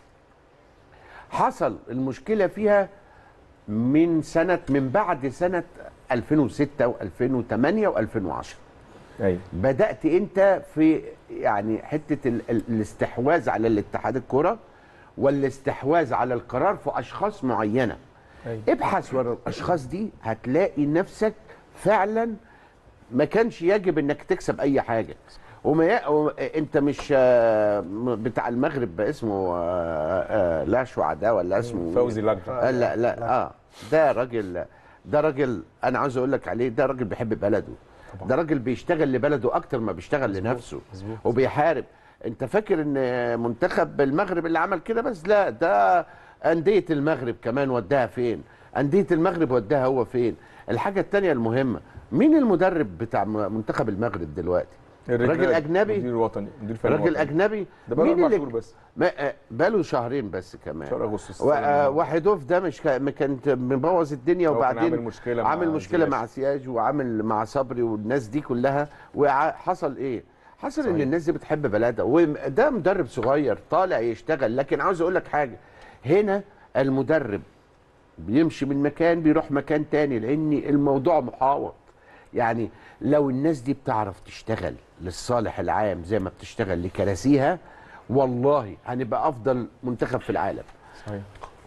حصل المشكله فيها من سنه من بعد سنه ألفين وستة وألفين وثمانية وألفين وعشرة. ايوه بدات انت في يعني حته ال ال الاستحواذ على الاتحاد الكره والاستحواذ على القرار في اشخاص معينه. أيوة. ابحث ورا الاشخاص دي هتلاقي نفسك فعلا ما كانش يجب انك تكسب اي حاجه. وما ي... انت مش بتاع المغرب اسمه لا شوع ده ولا اسمه فوزي لجرة. لا لا اه ده راجل، ده راجل انا عاوز اقول لك عليه، ده راجل بيحب بلده. طبعا. ده راجل بيشتغل لبلده اكتر ما بيشتغل مزبوط. لنفسه مزبوط. وبيحارب. انت فاكر ان منتخب المغرب اللي عمل كده بس؟ لا، ده انديه المغرب كمان وداها فين؟ انديه المغرب وداها هو فين؟ الحاجه الثانيه المهمه، مين المدرب بتاع منتخب المغرب دلوقتي؟ راجل اجنبي، مدير وطني، مدير فني راجل وطني. اجنبي. ده بقى مين اربع اللي شهور بس، ما- بقاله شهرين بس كمان. شهر اغسطس. وحيدوف ده مش كا- ما كان مبوظ الدنيا، هو كان وبعدين عامل مشكلة مع عامل مشكله زياش. مع سياج، وعامل مع صبري والناس دي كلها. وحصل ايه؟ حصل صحيح. ان الناس دي بتحب بلدها، وده مدرب صغير طالع يشتغل. لكن عاوز اقول لك حاجه، هنا المدرب بيمشي من مكان بيروح مكان تاني، لان الموضوع محاوط. يعني لو الناس دي بتعرف تشتغل للصالح العام زي ما بتشتغل لكراسيها، والله هنبقى افضل منتخب في العالم. صحيح.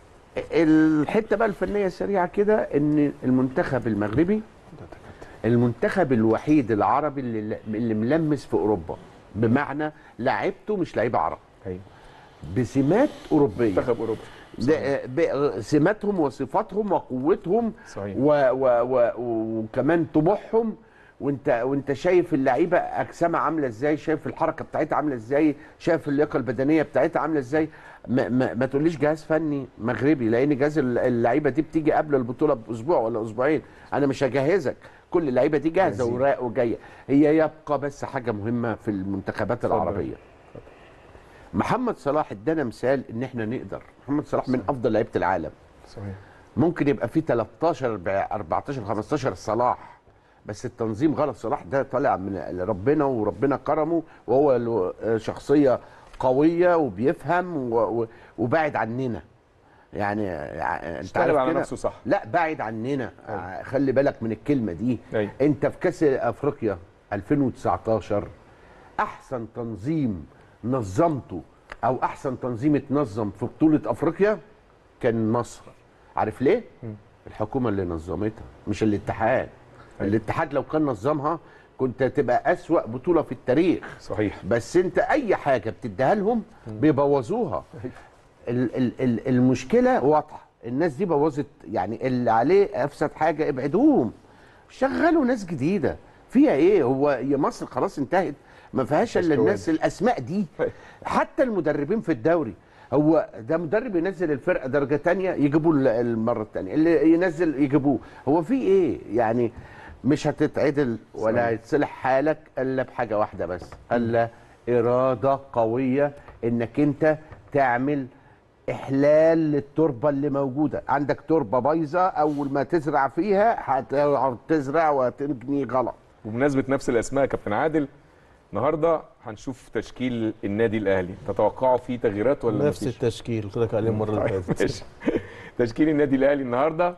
الحته بقى الفنيه السريعه كده، ان المنتخب المغربي المنتخب الوحيد العربي اللي, اللي ملمس في اوروبا، بمعنى لعيبته مش لعيبه عرب، ايوه، بسمات اوروبيه، منتخب اوروبا. ده- ب- سماتهم وصفاتهم وقوتهم، صحيح. و و و وكمان طموحهم. وانت وانت شايف اللعيبه اجسامها عامله ازاي، شايف الحركه بتاعتها عامله ازاي، شايف اللياقه البدنيه بتاعتها عامله ازاي. ما, ما, ما تقوليش جهاز فني مغربي، لان جهاز اللعيبه دي بتيجي قبل البطوله باسبوع ولا اسبوعين. انا مش هجهزك، كل اللعيبه دي جاهزه وراق وجايه. هي يبقى بس حاجه مهمه في المنتخبات العربيه، محمد صلاح ادانا مثال ان احنا نقدر. محمد صلاح من افضل لعيبه العالم. صحيح. ممكن يبقى في تلتاشر اربعتاشر خمستاشر صلاح، بس التنظيم غلط. صلاح ده طالع من ربنا وربنا كرمه، وهو له شخصيه قويه وبيفهم وبعد عننا. يعني انت عارف على كده، نفسه صح. لا بعد عننا. أيوة. خلي بالك من الكلمه دي. أيوة. انت في كاس افريقيا ألفين وتسعتاشر احسن تنظيم نظمته، او احسن تنظيم اتنظم في بطوله افريقيا كان مصر. عارف ليه؟ م. الحكومه اللي نظمتها مش الاتحاد. أيوة. الاتحاد لو كان نظمها كنت تبقى اسوأ بطوله في التاريخ. صحيح. بس انت اي حاجه بتديها لهم بيبوظوها. ال ال ال المشكله واضحه، الناس دي بوظت. يعني اللي عليه افسد حاجه ابعدوهم، شغلوا ناس جديده. فيها ايه؟ هو يا مصر خلاص انتهت، ما فيهاش الا الناس الاسماء دي. حتى المدربين في الدوري، هو ده مدرب ينزل الفرقه درجه ثانيه يجيبوه المره الثانيه، اللي ينزل يجيبوه. هو في ايه يعني؟ مش هتتعدل ولا هيتصلح حالك الا بحاجه واحده بس، الا اراده قويه انك انت تعمل احلال للتربه اللي موجوده. عندك تربه بايظه، اول ما تزرع فيها هتزرع وهتجني غلط. وبمناسبه نفس الاسماء يا كابتن عادل، النهارده هنشوف تشكيل النادي الاهلي، تتوقعوا فيه تغييرات ولا نفس مفيش؟ التشكيل قلت لك عليه المره اللي فاتت. تشكيل النادي الاهلي النهارده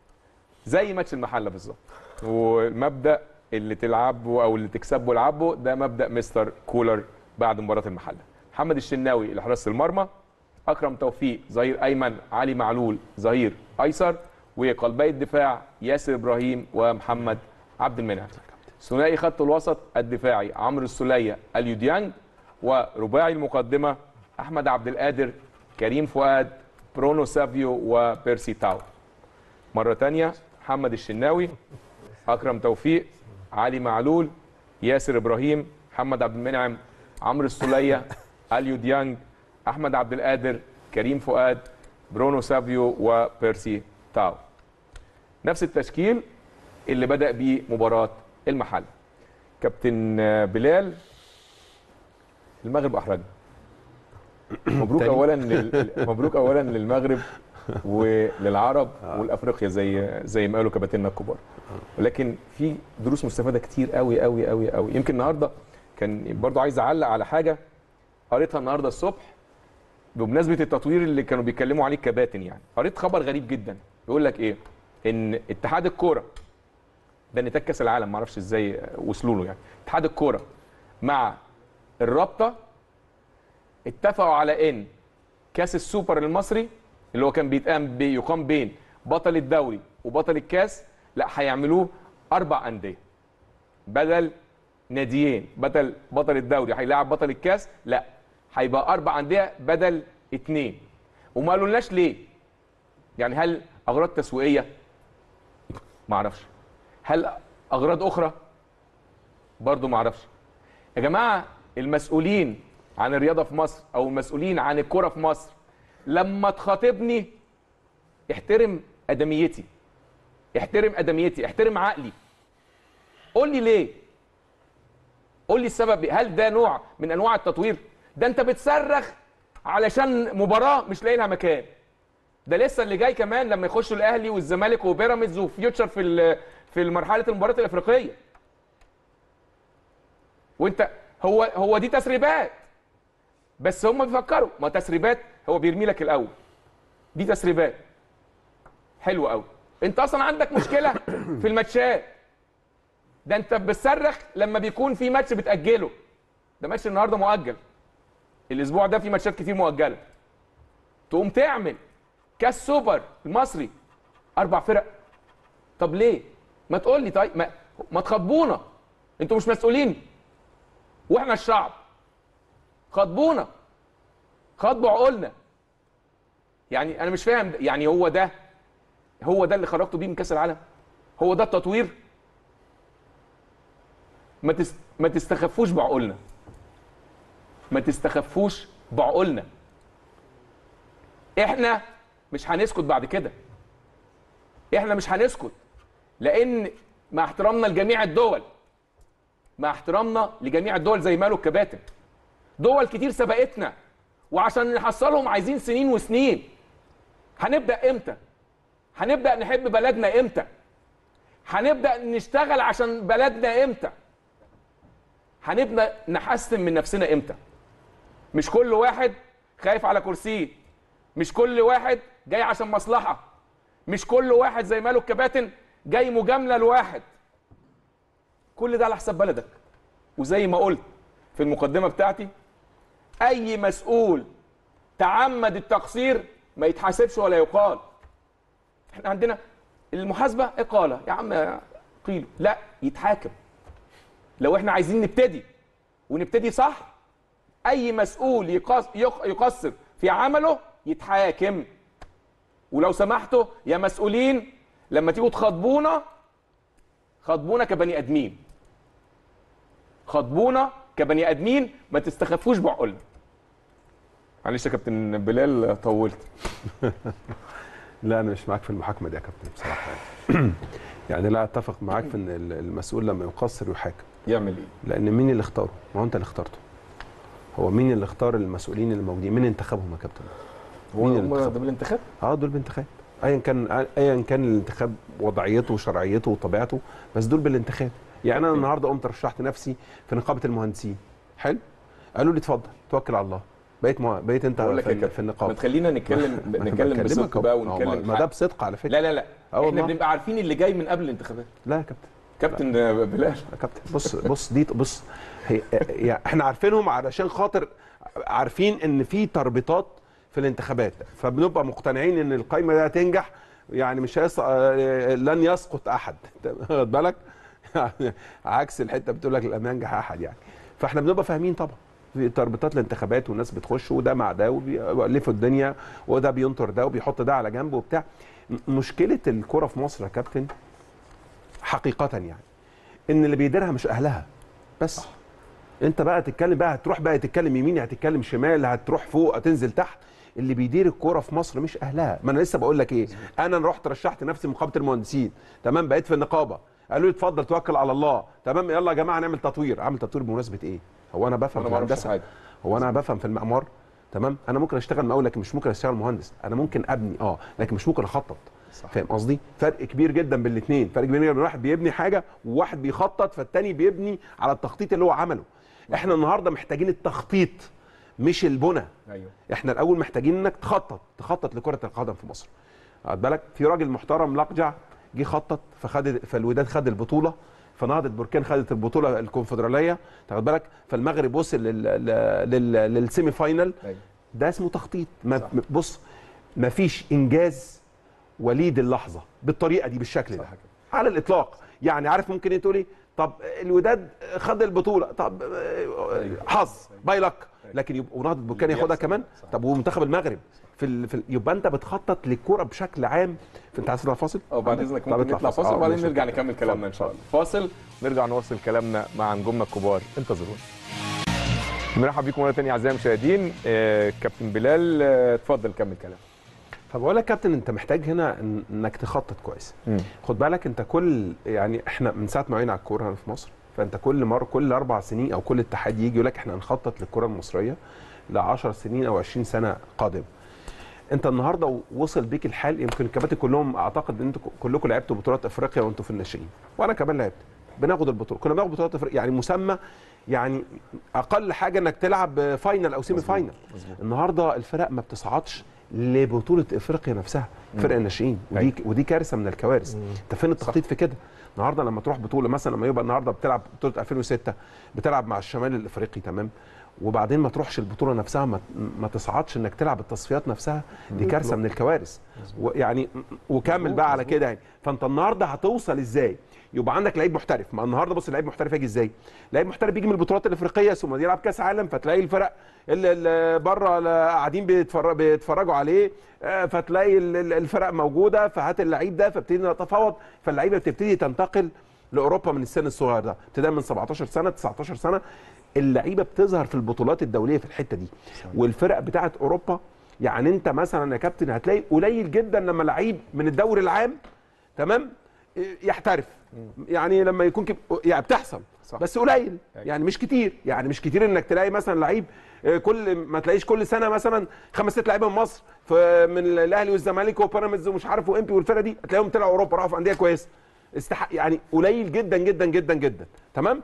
زي ماتش المحله بالظبط، والمبدا اللي تلعبه او اللي تكسبه العبه، ده مبدا مستر كولر بعد مباراه المحله. محمد الشناوي لحراسه المرمى، اكرم توفيق ظهير ايمن، علي معلول ظهير ايسر، وقلبي الدفاع ياسر ابراهيم ومحمد عبد المنعم. ثنائي خط الوسط الدفاعي عمرو السوليه اليو ديانج، ورباعي المقدمه احمد عبد القادر كريم فؤاد برونو سافيو وبيرسي تاو. مره ثانيه، محمد الشناوي، اكرم توفيق، علي معلول، ياسر ابراهيم، محمد عبد المنعم، عمرو السوليه اليو ديانج، احمد عبد القادر كريم فؤاد برونو سافيو وبيرسي تاو. نفس التشكيل اللي بدأ بيه مباراة المحل. كابتن بلال، المغرب احرجنا. مبروك اولا لل... مبروك اولا للمغرب وللعرب والافريقيا زي زي ما قالوا كباتننا الكبار. ولكن في دروس مستفاده كتير قوي قوي قوي قوي. يمكن النهارده كان برضو عايز اعلق على حاجه قريتها النهارده الصبح بمناسبه التطوير اللي كانوا بيتكلموا عليه الكباتن. يعني قريت خبر غريب جدا يقول لك ايه، ان اتحاد الكوره ده نتاج كاس العالم، ما اعرفش ازاي وصلوا له، يعني اتحاد الكوره مع الرابطه اتفقوا على ان كاس السوبر المصري اللي هو كان بيتقام بيقام بين بطل الدوري وبطل الكاس، لا هيعملوه اربع انديه بدل ناديين. بدل بطل الدوري هيلاعب بطل الكاس، لا هيبقى اربع انديه بدل اثنين. وما قالولناش ليه. يعني هل اغراض تسويقيه؟ ما اعرفش. هل اغراض اخرى؟ برضو ما اعرفش. يا جماعه المسؤولين عن الرياضه في مصر او المسؤولين عن الكره في مصر، لما تخاطبني احترم ادميتي، احترم ادميتي، احترم عقلي. قول لي ليه؟ قول لي السبب إيه؟ هل ده نوع من انواع التطوير؟ ده انت بتصرخ علشان مباراه مش لاقي لها مكان. ده لسه اللي جاي كمان لما يخشوا الاهلي والزمالك وبيراميدز وفيوتشر في في مرحله المباريات الافريقيه. وانت هو هو دي تسريبات، بس هم بيفكروا ما تسريبات، هو بيرمي لك الاول دي تسريبات حلوه قوي. انت اصلا عندك مشكله في الماتشات، ده انت بتصرخ لما بيكون في ماتش بتاجله. ده ماتش النهارده مؤجل، الاسبوع ده في ماتشات كتير مؤجله، تقوم تعمل كاس سوبر المصري اربع فرق. طب ليه؟ ما تقول لي طيب، ما, ما تخاطبونا، انتوا مش مسؤولين واحنا الشعب، خاطبونا، خاطبوا عقولنا. يعني انا مش فاهم، يعني هو ده هو ده اللي خرجتوا بيه من كاس العالم؟ هو ده التطوير؟ ما تس... ما تستخفوش بعقولنا، ما تستخفوش بعقولنا. احنا مش هنسكت بعد كده، احنا مش هنسكت، لان مع احترامنا لجميع الدول، مع احترامنا لجميع الدول زي ما قالوا الكباتن، دول كتير سبقتنا وعشان نحصلهم عايزين سنين وسنين. هنبدأ امتى؟ هنبدأ نحب بلدنا امتى؟ هنبدأ نشتغل عشان بلدنا امتى؟ هنبدأ نحسن من نفسنا امتى؟ مش كل واحد خايف على كرسيه، مش كل واحد جاي عشان مصلحة، مش كل واحد زي ما قالوا الكباتن جاي مجاملة لواحد. كل ده على حساب بلدك. وزي ما قلت في المقدمة بتاعتي، أي مسؤول تعمد التقصير ما يتحاسبش ولا يقال. احنا عندنا المحاسبة إقالة، يا عم قيلوا، لا، يتحاكم. لو احنا عايزين نبتدي ونبتدي صح، أي مسؤول يقصر في عمله يتحاكم. ولو سمحتوا يا مسؤولين لما تيجوا تخاطبونا، خاطبونا كبني ادمين، خاطبونا كبني ادمين، ما تستخفوش بعقولنا. معلش يا كابتن بلال طولت. لا انا مش معاك في المحاكمه دي يا كابتن بصراحه يعني. يعني لا اتفق معاك في ان المسؤول لما يقصر يحاكم. يعمل ايه؟ لان مين اللي اختاره؟ ما هو انت اللي اخترته. هو مين اللي اختار المسؤولين اللي موجودين؟ مين انتخبهم يا كابتن؟ مين اللي انتخب؟ بالانتخاب؟ اه دول بالانتخاب، ايا كان ايا كان الانتخاب وضعيته وشرعيته وطبيعته، بس دول بالانتخاب. يعني انا النهارده قمت رشحت نفسي في نقابه المهندسين، حلو؟ قالوا لي اتفضل توكل على الله، بقيت مو... بقيت انت في, في النقابه. ما تخلينا نتكلم نتكلم بصدق بقى ونتكلم. ما ده بصدق على فكره. لا لا لا احنا بنبقى عارفين اللي جاي من قبل الانتخابات. لا يا كابتن، كابتن بلال، يا كابتن بص بص دي بص هي يعني احنا عارفينهم علشان خاطر عارفين ان في تربيطات في الانتخابات، فبنبقى مقتنعين ان القايمه دي هتنجح، يعني مش هيص... لن يسقط احد، واخد بالك؟ يعني عكس الحته بتقول لك لن ينجح احد يعني. فاحنا بنبقى فاهمين طبعا في تربيطات الانتخابات والناس بتخش وده مع ده وبيلفوا الدنيا وده بينطر ده وبيحط ده على جنب وبتاع. مشكله الكره في مصر يا كابتن حقيقه يعني ان اللي بيديرها مش اهلها بس. صح. انت بقى تتكلم بقى، هتروح بقى تتكلم يمين، هتتكلم شمال، هتروح فوق، هتنزل تحت. اللي بيدير الكوره في مصر مش اهلها. ما انا لسه بقول لك ايه، انا رحت رشحت نفسي نقابه المهندسين، تمام، بقيت في النقابه، قالوا لي اتفضل توكل على الله، تمام، يلا يا جماعه نعمل تطوير. اعمل تطوير بمناسبه ايه؟ هو انا بفهم في الهندسه؟ هو انا بفهم في المعمار؟ تمام، انا ممكن اشتغل مقاول لكن مش ممكن اشتغل مهندس. انا ممكن ابني اه لكن مش ممكن اخطط. فاهم قصدي؟ فرق كبير جدا بين الاثنين، فرق كبير بين واحد بيبني حاجه وواحد بيخطط، فالتاني بيبني على التخطيط اللي هو عمله. احنا النهارده محتاجين التخطيط مش البنى. ايوه، احنا الاول محتاجين انك تخطط تخطط لكره القدم في مصر. خد بالك، في راجل محترم لقجع جه خطط فخد، فالوداد خد البطوله، فنهضه بركان خدت البطوله الكونفدراليه، تاخد بالك، فالمغرب وصل لل... لل... للسيمي فاينل. أيوة. ده اسمه تخطيط. ما... بص، ما فيش انجاز وليد اللحظه بالطريقه دي بالشكل ده على الاطلاق. يعني عارف ممكن ايه تقولي؟ طب الوداد خد البطوله، طب حظ باي لك، لكن يبقى نهضه بركان ياخدها كمان. طب ومنتخب المغرب في, ال... في ال... يبقى انت بتخطط للكوره بشكل عام. انت عايز تطلع فاصل؟ اه بعد اذنك ممكن نطلع فاصل وبعدين نرجع نكمل كلامنا ان شاء الله. فاصل، نرجع نواصل كلامنا مع نجومنا الكبار، انتظرونا. بنرحب بيكم مره ثانيه اعزائي المشاهدين. آه كابتن بلال، آه اتفضل كمل كلام. فبقول لك كابتن، انت محتاج هنا انك تخطط كويس. مم. خد بالك انت كل يعني احنا من ساعه ما وعينا على الكوره في مصر فانت كل مره كل اربع سنين او كل اتحاد يجي يقول لك احنا هنخطط للكره المصريه ل عشر سنين او عشرين سنه قادمه. انت النهارده وصل بيك الحال، يمكن الكباتن كلهم اعتقد ان انتوا كلكم لعبتوا بطولات افريقيا وانتوا في الناشئين، وانا كمان لعبت، بناخد البطوله، كنا بناخد بطولات افريقيا يعني مسمى، يعني اقل حاجه انك تلعب فاينل او سيمي فاينل. النهارده الفرق ما بتصعدش لبطوله افريقيا نفسها، فرق الناشئين، ودي ودي كارثه من الكوارث. انت فين التخطيط في كده؟ النهارده لما تروح بطوله مثلا، لما يبقى النهارده بتلعب بطوله ألفين وستة بتلعب مع الشمال الافريقي تمام، وبعدين ما تروحش البطوله نفسها، ما, ما تصعدش انك تلعب التصفيات نفسها، دي كارثه من الكوارث. يعني وكمل بقى على كده يعني. فانت النهارده هتوصل ازاي؟ يبقى عندك لعيب محترف. ما النهارده بص، اللعيب محترف يجي ازاي؟ لعيب محترف بيجي من البطولات الافريقيه ثم يلعب كاس عالم، فتلاقي الفرق اللي بره قاعدين بيتفرجوا عليه، فتلاقي الفرق موجوده، فهات اللعيب ده، فبتبتدي نتفاوض، فاللعيبه بتبتدي تنتقل لاوروبا من السن الصغير ده، ابتداء من سبعتاشر سنه تسعتاشر سنه. اللعيبه بتظهر في البطولات الدوليه في الحته دي. والفرق بتاعه اوروبا، يعني انت مثلا يا كابتن هتلاقي قليل جدا لما لعيب من الدوري العام تمام يحترف، يعني لما يكون كب... يعني بتحصل صح. بس قليل يعني، مش كتير، يعني مش كتير انك تلاقي مثلا لعيب كل ما تلاقيش كل سنه مثلا خمس ست لعيبه من مصر، من الاهلي والزمالك وبيراميدز ومش عارف وامبي والفرقه دي، هتلاقيهم طلعوا اوروبا، راحوا في انديه كويسه استحق، يعني قليل جدا جدا جدا جدا تمام.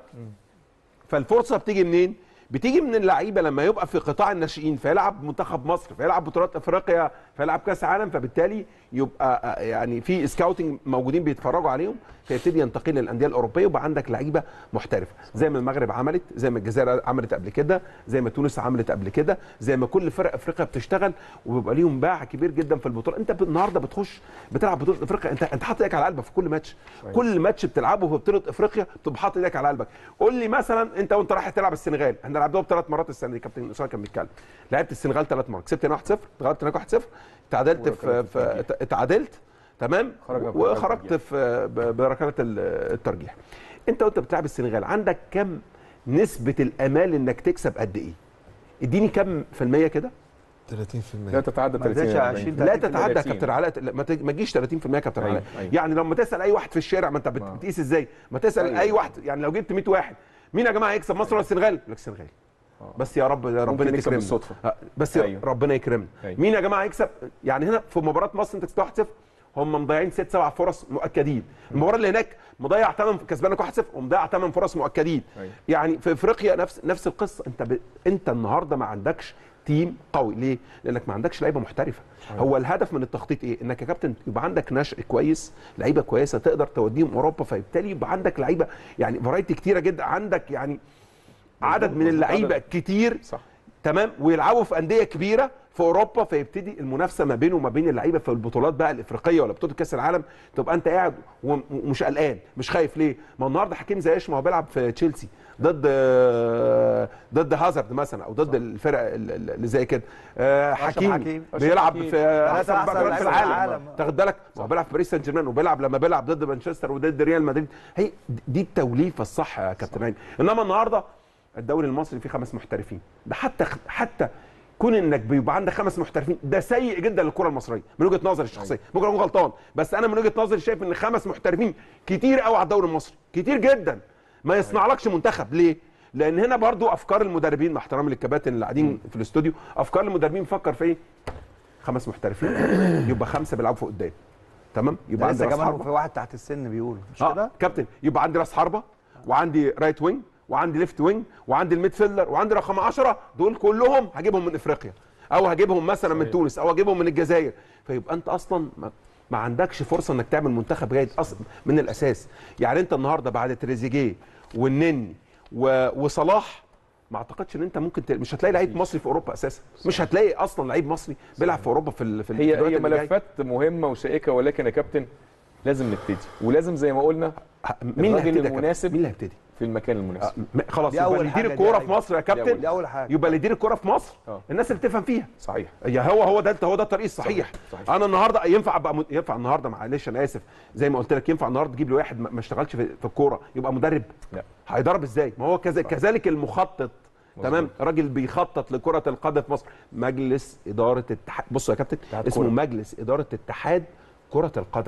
فالفرصه بتيجي منين؟ بتيجي من اللعيبه لما يبقى في قطاع الناشئين، فيلعب منتخب مصر، فيلعب بطولات افريقيا، فيلعب كاس عالم، فبالتالي يبقى يعني في سكاوتنج موجودين بيتفرجوا عليهم، فيبتدي ينتقل للانديه الاوروبيه، ويبقى عندك لعيبه محترفه زي ما المغرب عملت، زي ما الجزائر عملت قبل كده، زي ما تونس عملت قبل كده، زي ما كل فرق افريقيا بتشتغل، وبيبقى ليهم باع كبير جدا في البطوله. انت النهارده بتخش بتلعب بطوله افريقيا، انت انت حاطط ايدك على قلبك في كل ماتش، كل ماتش بتلعبه في بطوله افريقيا بتبقى حاطط ايدك على قلبك. قول لي مثلا انت وانت رايح تلعب السنغال، احنا لعبناهم ثلاث مرات السنه دي، كابتن اسامه كان بيتكلم، لعبت السنغال ثلاث مرات، كسبت هنا واحد صفر، اتغلبت هناك واحد صفر، تعادلت في, في اتعادلت تمام، وخرجت في بركلات الترجيح. انت وانت بتلعب السنغال عندك كم نسبه الامال انك تكسب قد ايه؟ اديني كم في المية كده؟ ثلاثين في المية. لا تتعدى ثلاثين، لا تتعدى يا كابتن علاء، ما تجيش ثلاثين في المية يا كابتن علاء. يعني لما تسال اي واحد في الشارع، ما انت بتقيس ازاي؟ ما تسال أيوة. اي واحد، يعني لو جبت مية واحد، مين يا جماعه هيكسب، مصر ولا السنغال؟ يقول لك السنغال. بس يا رب ربنا يكرمنا بالصدفه، بس أيوة. ربنا يكرمنا. أيوة. مين يا جماعه هيكسب؟ يعني هنا في مباراه مصر انت كسبت واحد صفر، هم مضيعين ست سبع فرص مؤكدين. المباراه اللي هناك مضيع ثمان، كسبانك واحد صفر ومضيع ثمان فرص مؤكدين. أيوة. يعني في افريقيا نفس نفس القصه. انت ب... انت النهارده ما عندكش تيم قوي، ليه؟ لانك ما عندكش لعيبه محترفه. أيوة. هو الهدف من التخطيط ايه؟ انك يا كابتن يبقى عندك نشء كويس، لعيبه كويسه تقدر توديهم اوروبا، فبالتالي يبقى عندك لعيبه يعني فرايتي كتيره جدا، عندك يعني عدد من اللعيبه كتير صح. تمام، ويلعبوا في انديه كبيره في اوروبا، فيبتدي المنافسه ما بينه وما بين اللعيبه في البطولات بقى الافريقيه ولا بطوله كاس العالم، تبقى انت قاعد ومش قلقان، مش خايف. ليه؟ ما النهارده حكيم زياش ما هو بيلعب في تشيلسي ضد ضد هازارد مثلا، او ضد صح. الفرق اللي زي كده. حكيم, حكيم بيلعب في احسن باك في العالم، تاخد بالك؟ ما هو بيلعب في باريس سان جيرمان، وبيلعب لما بيلعب ضد مانشستر وضد ريال مدريد. هي دي التوليفه الصح يا كابتن عين. انما النهارده الدوري المصري فيه خمس محترفين، ده حتى حتى كون انك بيبقى عندك خمس محترفين ده سيء جدا للكره المصريه من وجهه نظري الشخصيه. ممكن اكون غلطان، بس انا من وجهه نظري شايف ان خمس محترفين كتير قوي على الدوري المصري، كتير جدا. ما يصنعلكش منتخب. ليه؟ لان هنا برضو افكار المدربين، مع احترامي للكباتن اللي قاعدين في الاستوديو، افكار المدربين بيفكر في ايه؟ خمس محترفين يبقى خمسه بيلعبوا في قدام، تمام؟ يبقى عندي راس حربه، في واحد تحت السن بيقول مش آه كده؟ كابتن يبقى عندي راس حربه، وعندي رايت وينج، وعندي ليفت وينج، وعندي الميد فيلدر، وعندي رقم عشرة. دول كلهم هجيبهم من افريقيا، او هجيبهم مثلا من تونس، او هجيبهم من الجزائر. فيبقى انت اصلا ما, ما عندكش فرصه انك تعمل منتخب جيد اصلا من الاساس. يعني انت النهارده بعد تريزيجيه والنني وصلاح، ما اعتقدش ان انت ممكن ت... مش هتلاقي لعيب مصري في اوروبا اساسا، مش هتلاقي اصلا لعيب مصري بيلعب في اوروبا في ال... في هي هي ملفات مهمه وشائكه، ولكن يا كابتن لازم نبتدي، ولازم زي ما قلنا مين اللي هيبتدي المناسب، مين اللي هيبتدي في المكان المناسب. آه خلاص، يبقى اللي يدير الكوره في مصر يا كابتن، دي اول حاجه، يبقى اللي يدير الكوره في مصر آه. الناس اللي بتفهم فيها. صحيح، يا هو هو ده هو ده الطريق الصحيح. صحيح. انا النهارده ينفع ابقى م... ينفع النهارده، معلش انا اسف، زي ما قلت لك، ينفع النهارده تجيب لي واحد ما اشتغلش في, في الكوره يبقى مدرب؟ لا. هيدرب ازاي؟ ما هو كذ... كذلك المخطط. مزبوط. تمام، راجل بيخطط لكره القدم في مصر، مجلس اداره اتحاد، بصوا يا كابتن اسمه كرة. مجلس اداره اتحاد كره القدم،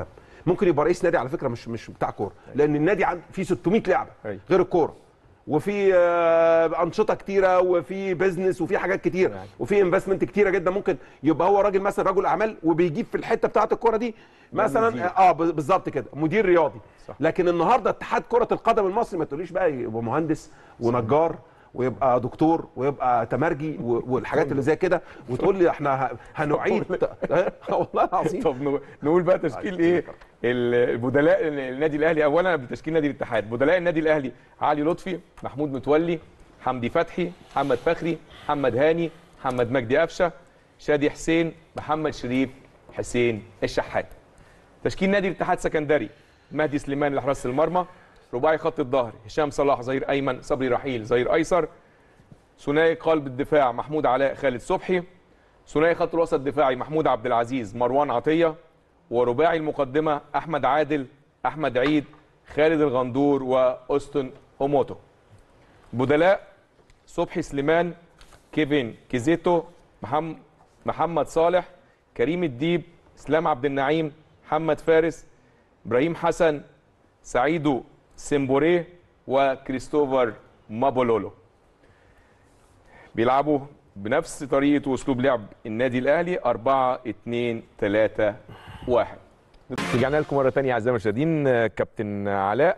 ممكن يبقى رئيس نادي على فكره مش مش بتاع كوره، لان النادي عنده فيه ستمائة لعبه أيوة. غير الكوره، وفي آه، انشطه كتيره، وفي بيزنس، وفي حاجات كتير، وفي انفستمنت كتيره جدا. ممكن يبقى هو راجل مثلا رجل اعمال وبيجيب في الحته بتاعه الكوره دي مثلا اه بالظبط كده مدير رياضي. صح. لكن النهارده اتحاد كره القدم المصري ما تقوليش بقى يبقى مهندس ونجار ويبقى دكتور ويبقى تمرجي والحاجات اللي زي كده، وتقول لي احنا هنعيد والله العظيم. طب نقول بقى تشكيل ايه البدلاء النادي الاهلي. اولا بتشكيل نادي الاتحاد، بدلاء النادي الاهلي: علي لطفي، محمود متولي، حمدي فتحي، محمد فخري، محمد هاني، محمد مجدي قفشه، شادي حسين، محمد شريف، حسين الشحات. تشكيل نادي الاتحاد سكندري: مهدي سليمان لحراسه المرمى، رباعي خط الظهر: هشام صلاح ظهير ايمن، صبري رحيل ظهير ايسر، ثنائي قلب الدفاع: محمود علاء، خالد صبحي، ثنائي خط الوسط الدفاعي: محمود عبد العزيز، مروان عطيه، ورباعي المقدمه: احمد عادل، احمد عيد، خالد الغندور، واوستن اوموتو. بدلاء: صبحي سليمان، كيفن كيزيتو، محمد محمد صالح، كريم الديب، اسلام عبد النعيم، محمد فارس، ابراهيم حسن، سعيدو سيمبوريه، وكريستوفر مابولولو. بيلعبوا بنفس طريقه واسلوب لعب النادي الاهلي: أربعة اتنين تلاتة واحد. رجعنا لكم مره ثانيه اعزائي المشاهدين. كابتن علاء،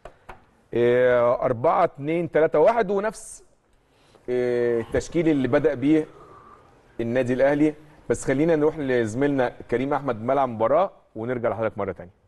أربعة اتنين تلاتة واحد ونفس التشكيل اللي بدأ بيه النادي الاهلي، بس خلينا نروح لزميلنا كريم احمد ملعب المباراه ونرجع لحضرتك مره ثانيه.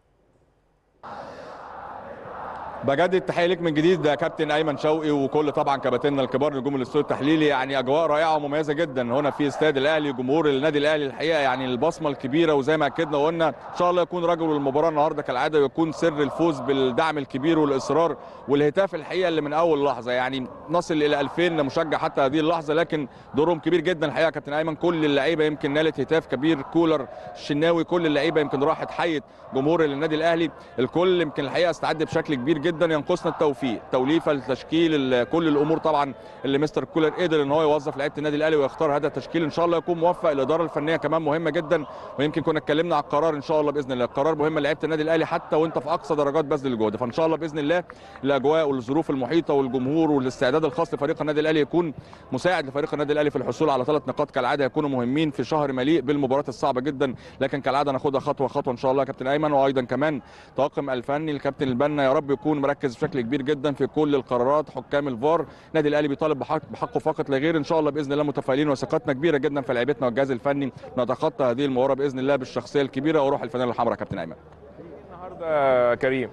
بجدد التحيه ليك من جديد يا كابتن ايمن شوقي، وكل طبعا كباتننا الكبار نجوم الاستوديو التحليلي. يعني اجواء رائعه ومميزه جدا هنا في استاد الاهلي، جمهور النادي الاهلي الحقيقه يعني البصمه الكبيره، وزي ما اكدنا وقلنا ان شاء الله يكون رجل المباراه النهارده كالعاده، ويكون سر الفوز بالدعم الكبير والاصرار والهتاف الحقيقه اللي من اول لحظه. يعني نصل الى ألفين مشجع حتى هذه اللحظه، لكن دورهم كبير جدا الحقيقه يا كابتن ايمن. كل اللعيبه يمكن نالت هتاف كبير، كولر، الشناوي، كل اللعيبه يمكن راحت حيت جمهور النادي الاهلي. الكل يمكن الحقيقه استعد بشكل كبير جدا. ينقصنا التوفيق، توليفه التشكيل، كل الامور طبعا اللي مستر كولر قدر ان هو يوظف لعيبه النادي الاهلي ويختار هذا التشكيل، ان شاء الله يكون موفق. الاداره الفنيه كمان مهمه جدا، ويمكن كنا اتكلمنا على القرار ان شاء الله باذن الله. القرار مهم لعيبه النادي الاهلي حتى وانت في اقصى درجات بذل الجهد، فان شاء الله باذن الله الاجواء والظروف المحيطه والجمهور والاستعداد الخاص لفريق النادي الاهلي يكون مساعد لفريق النادي الاهلي في الحصول على ثلاث نقاط كالعاده، يكونوا مهمين في شهر مليء بالمباريات الصعبه جدا، لكن كالعاده ناخدها خطوه خطوه ان شاء الله يا كابتن ايمن. وايضا كمان طاقم الفني الكابتن البنا يا رب يكون مركز بشكل كبير جدا في كل القرارات. حكام الفار، النادي الاهلي بيطالب بحق بحقه فقط لا غير، ان شاء الله باذن الله متفائلين وثقتنا كبيره جدا في لعيبتنا والجهاز الفني نتخطى هذه المباراه باذن الله بالشخصيه الكبيره وروح الفانيلا الحمراء. كابتن ايمن النهارده كريم،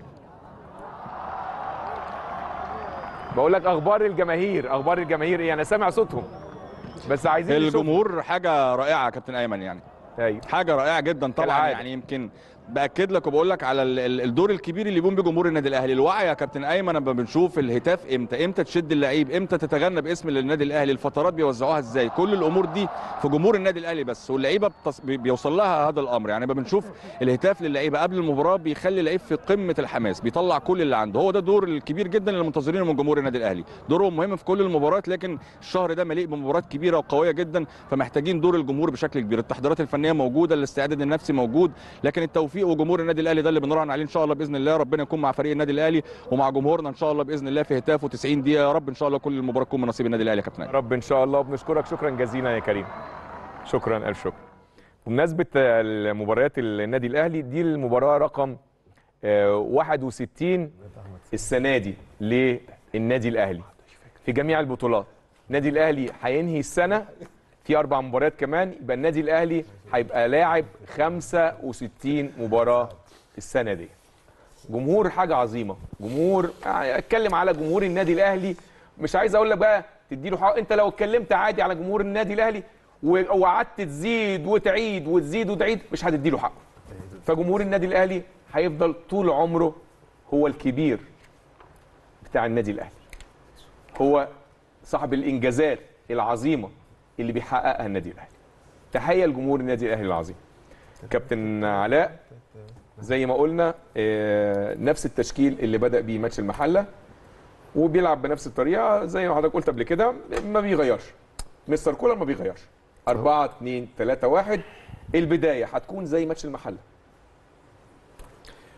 بقول لك اخبار الجماهير، اخبار الجماهير ايه؟ انا سامع صوتهم بس عايزين الجمهور نشوف. حاجه رائعه يا كابتن ايمن، يعني أيوة. حاجه رائعه جدا طبعا العادة. يعني يمكن باكد لك وبقول لك على الدور الكبير اللي بيقوم بيه جمهور النادي الاهلي. الوعي يا كابتن ايمن لما بنشوف الهتاف امتى، امتى تشد اللعيب، امتى تتغنى باسم النادي الاهلي، الفترات بيوزعوها ازاي، كل الامور دي في جمهور النادي الاهلي بس، واللعيبه بتص... بيوصل لها هذا الامر. يعني لما بنشوف الهتاف للعيبه قبل المباراه بيخلي اللعيب في قمه الحماس، بيطلع كل اللي عنده. هو ده الدور الكبير جدا اللي منتظرينه من جمهور النادي الاهلي. دورهم مهم في كل المباريات، لكن الشهر ده مليء بمباريات كبيره وقويه جدا، فمحتاجين دور الجمهور بشكل كبير. التحضيرات الفنيه موجوده، الاستعداد النفسي موجود، لكن التوفيق وجمهور النادي الاهلي ده اللي بنراهن عليه ان شاء الله باذن الله. ربنا يكون مع فريق النادي الاهلي ومع جمهورنا ان شاء الله باذن الله في هتاف وتسعين دقيقه. يا رب ان شاء الله كل المباراه تكون من نصيب النادي الاهلي يا كابتن. يا رب ان شاء الله، وبنشكرك شكرا جزيلا يا كريم. شكرا الف شكر. بمناسبه المباريات النادي الاهلي دي، المباراه رقم واحد وستين السنه دي للنادي الاهلي في جميع البطولات. النادي الاهلي هينهي السنه في اربع مباريات كمان، يبقى النادي الاهلي هيبقى لاعب خمسة وستين مباراه السنه دي. جمهور حاجه عظيمه، جمهور يعني اتكلم على جمهور النادي الاهلي، مش عايز اقول لك بقى تديله حق. انت لو اتكلمت عادي على جمهور النادي الاهلي وقعدت تزيد وتعيد وتزيد وتعيد مش هتديله حقه. فجمهور النادي الاهلي هيفضل طول عمره هو الكبير بتاع النادي الاهلي، هو صاحب الانجازات العظيمه اللي بيحققها النادي الاهلي. تحيه لجمهور النادي الاهلي العظيم. كابتن علاء زي ما قلنا نفس التشكيل اللي بدأ بيه ماتش المحله، وبيلعب بنفس الطريقه زي ما حضرتك قلت قبل كده، ما بيغيرش. مستر كولر ما بيغيرش. أربعة اتنين تلاتة واحد. البدايه هتكون زي ماتش المحله.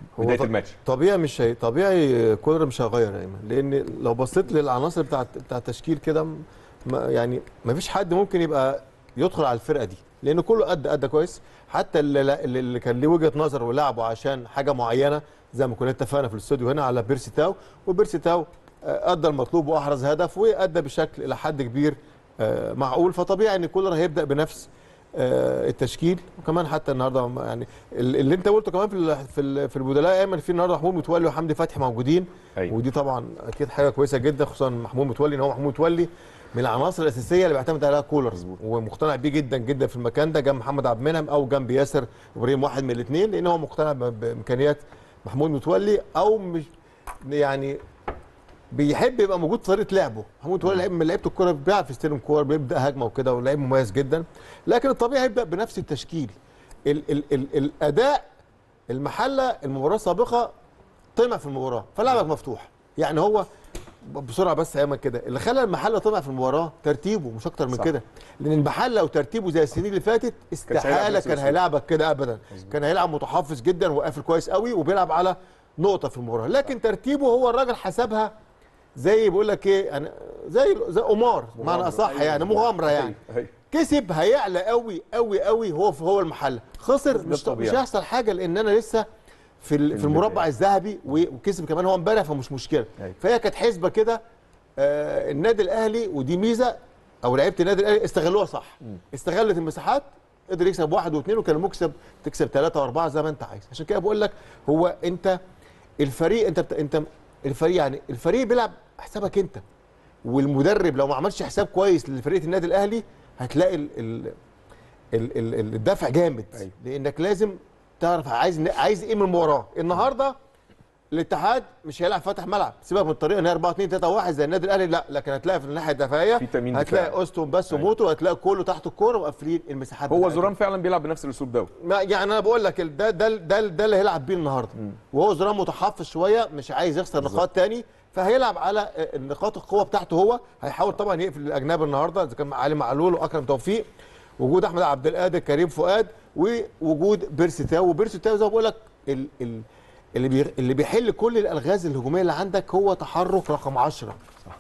بدايه الماتش. طبيعي مش هي طبيعي كولر مش هيغير ايمن، لان لو بصيت للعناصر بتاعت بتاع التشكيل كده ما يعني ما فيش حد ممكن يبقى يدخل على الفرقه دي، لان كله قد قد كويس. حتى اللي, اللي كان ليه وجهه نظر ولعبه عشان حاجه معينه زي ما كنا اتفقنا في الاستوديو هنا على بيرسي تاو، وبيرسي تاو ادى المطلوب واحرز هدف وادى بشكل الى حد كبير معقول. فطبيعي ان كولر هيبدا بنفس التشكيل. وكمان حتى النهارده يعني اللي انت قلته كمان في في في البدلاء ايمن، في النهارده محمود متولي وحمدي فتحي موجودين. أيوة. ودي طبعا اكيد حاجه كويسه جدا، خصوصا محمود متولي ان هو محمود متولي من العناصر الاساسيه اللي بيعتمد عليها كولر ومقتنع بيه جدا جدا في المكان ده جنب محمد عبد المنعم او جنب ياسر ابراهيم، واحد من الاثنين، لان هو مقتنع بامكانيات محمود متولي او مش يعني بيحب يبقى موجود في طريقه لعبه. محمود متولي لعيب من لعيبه الكوره، بيعرف يستلم كوره، بيبدا هجمه وكده، ولاعيب مميز جدا. لكن الطبيعي يبدا بنفس التشكيل. ال ال ال الاداء المحله المباراه السابقه طمع في المباراه فلعبك مفتوح. يعني هو بسرعه بس ايمن كده اللي خلى المحله طمع في المباراه ترتيبه مش اكتر من كده، لان المحله لو ترتيبه زي السنين اللي فاتت استحاله كان هيلعبك كده ابدا. مزبوط. كان هيلعب متحفظ جدا وقافل كويس قوي وبيلعب على نقطه في المباراه. لكن ترتيبه هو الراجل حسبها زي بيقول لك ايه، انا زي زي قمار معنى اصح، يعني مغامره يعني. كسب هيعلى قوي قوي قوي. هو هو المحله خسر مش مش هيحصل حاجه، لان انا لسه في في المربع الذهبي وكسب كمان هو امبارح، فمش مشكله. فهي كانت حسبه كده. آه النادي الاهلي ودي ميزه، او لعيبه النادي الاهلي استغلوها صح. استغلت المساحات، قدر يكسب واحد واثنين، وكان مكسب تكسب ثلاثه واربعه زي ما انت عايز. عشان كده بقول لك هو انت الفريق انت انت الفريق يعني الفريق بيلعب حسابك انت، والمدرب لو ما عملش حساب كويس لفريق النادي الاهلي هتلاقي ال ال ال ال الدفع جامد. أيوة. لانك لازم تعرف عايز عايز ايه من المباراه. النهارده الاتحاد مش هيلعب فاتح ملعب، سيبك من الطريقه ان هي أربعة اثنين ثلاثة واحد زي النادي الاهلي، لا. لكن هتلاقي في الناحيه الدفاعيه هتلاقي اوستون بس وموتو، هتلاقي كله تحت الكوره وقافلين المساحات. هو زوران فعلا بيلعب بنفس الاسلوب ده. يعني انا بقول لك ده ده ده, ده اللي هيلعب بيه النهارده. وهو زوران متحفظ شويه، مش عايز يخسر نقاط ثاني، فهيلعب على النقاط القوه بتاعته. هو هيحاول طبعا يقفل الاجناب النهارده اذا كان علي معلول واكرم توفيق، وجود احمد عبد القادر، كريم فؤاد، ووجود بيرسي تاو. وبيرسي تاو زي ما بقول لك ال ال اللي بي اللي بيحل كل الالغاز الهجوميه اللي عندك هو تحرك رقم عشرة.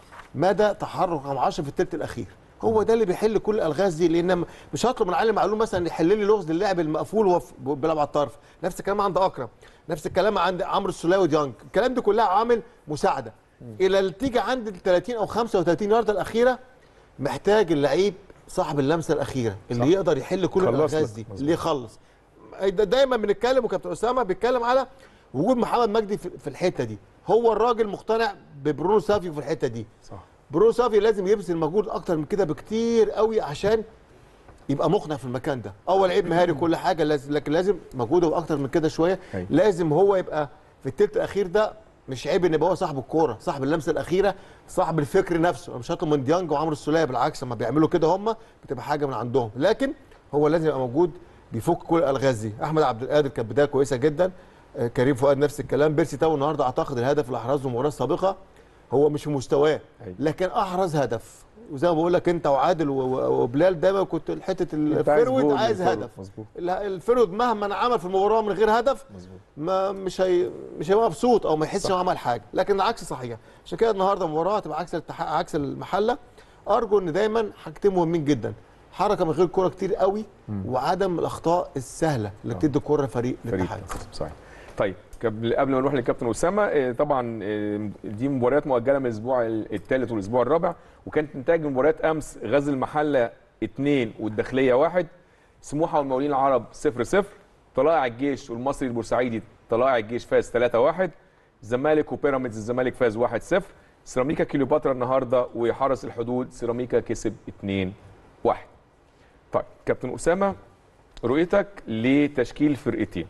مدى تحرك رقم عشرة في الثلث الاخير هو ده اللي بيحل كل الالغاز دي. لان مش هطلب من علي معلول مثلا يحل لي لغز اللاعب المقفول وهو بيلعب على الطرف. نفس الكلام عند اكرم، نفس الكلام عند عمرو السوليه وديانج. الكلام ده كلها عامل مساعده. الى اللي تيجي عند ال ثلاثين او خمسة وثلاثين يارده الاخيره محتاج اللعيب صاحب اللمسه الاخيره اللي صح. يقدر يحل كل الالغاز دي، اللي يخلص. دايما بنتكلم، وكابتن اسامه بيتكلم على وجود محمد مجدي في الحته دي. هو الراجل مقتنع ببرونو سافيو في الحته دي. صح. برونو سافيو لازم يبذل مجهود اكتر من كده بكتير قوي عشان يبقى مقنع في المكان ده. اول لعيب مهاري كل حاجه، لازم لكن لازم مجهوده اكتر من كده شويه. هي. لازم هو يبقى في الثلث الاخير ده مش عيب ان يبقى هو صاحب الكوره، صاحب اللمسه الاخيره، صاحب الفكر نفسه. انا مش هطلب من ديانج وعمرو السوليه، بالعكس لما بيعملوا كده هم بتبقى حاجه من عندهم، لكن هو لازم يبقى موجود بيفك كل الالغاز دي. احمد عبد القادر كانت بدايه كويسه جدا، كريم فؤاد نفس الكلام. بيرسي تاو النهارده اعتقد الهدف اللي احرزه المباراه السابقه هو مش في مستواه، لكن احرز هدف. وزي ما بقول لك انت وعادل وبلال دايما كنت حته الفيرود عايز هدف. مظبوط. الفيرود مهما عمل في المباراه من غير هدف مظبوط ما مش هي مش هيبقى مبسوط او ما يحسش انه عمل حاجه، لكن العكس صحيح. عشان كده النهارده المباراه هتبقى عكس عكس المحله. ارجو ان دايما حاجتين مهمين جدا، حركه من غير كوره كتير قوي، وعدم الاخطاء السهله اللي بتدي كوره فريق للاتحاد. صحيح. طيب قبل قبل ما نروح للكابتن اسامه، طبعا دي مباريات مؤجله من الاسبوع الثالث والاسبوع الرابع، وكانت نتائج مباريات امس غزل المحله اثنين والداخليه واحد، سموحه والمقاولين العرب صفر صفر، طلائع الجيش والمصري البورسعيدي طلائع الجيش فاز ثلاثة واحد، الزمالك وبيراميدز الزمالك فاز واحد صفر، سيراميكا كليوباترا النهارده وحرس الحدود سيراميكا كسب اثنين واحد. طيب كابتن اسامه، رؤيتك لتشكيل فرقتين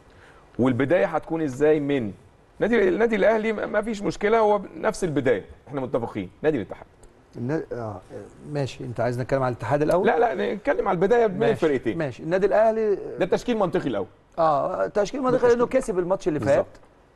والبدايه هتكون ازاي من نادي النادي الاهلي؟ ما فيش مشكله، هو نفس البدايه احنا متفقين. نادي الاتحاد اه ماشي. انت عايز نتكلم على الاتحاد الاول؟ لا لا نتكلم على البدايه من الفرقتين. ماشي. النادي الاهلي ده تشكيل منطقي الاول. اه تشكيل منطقي لانه كسب الماتش اللي فات.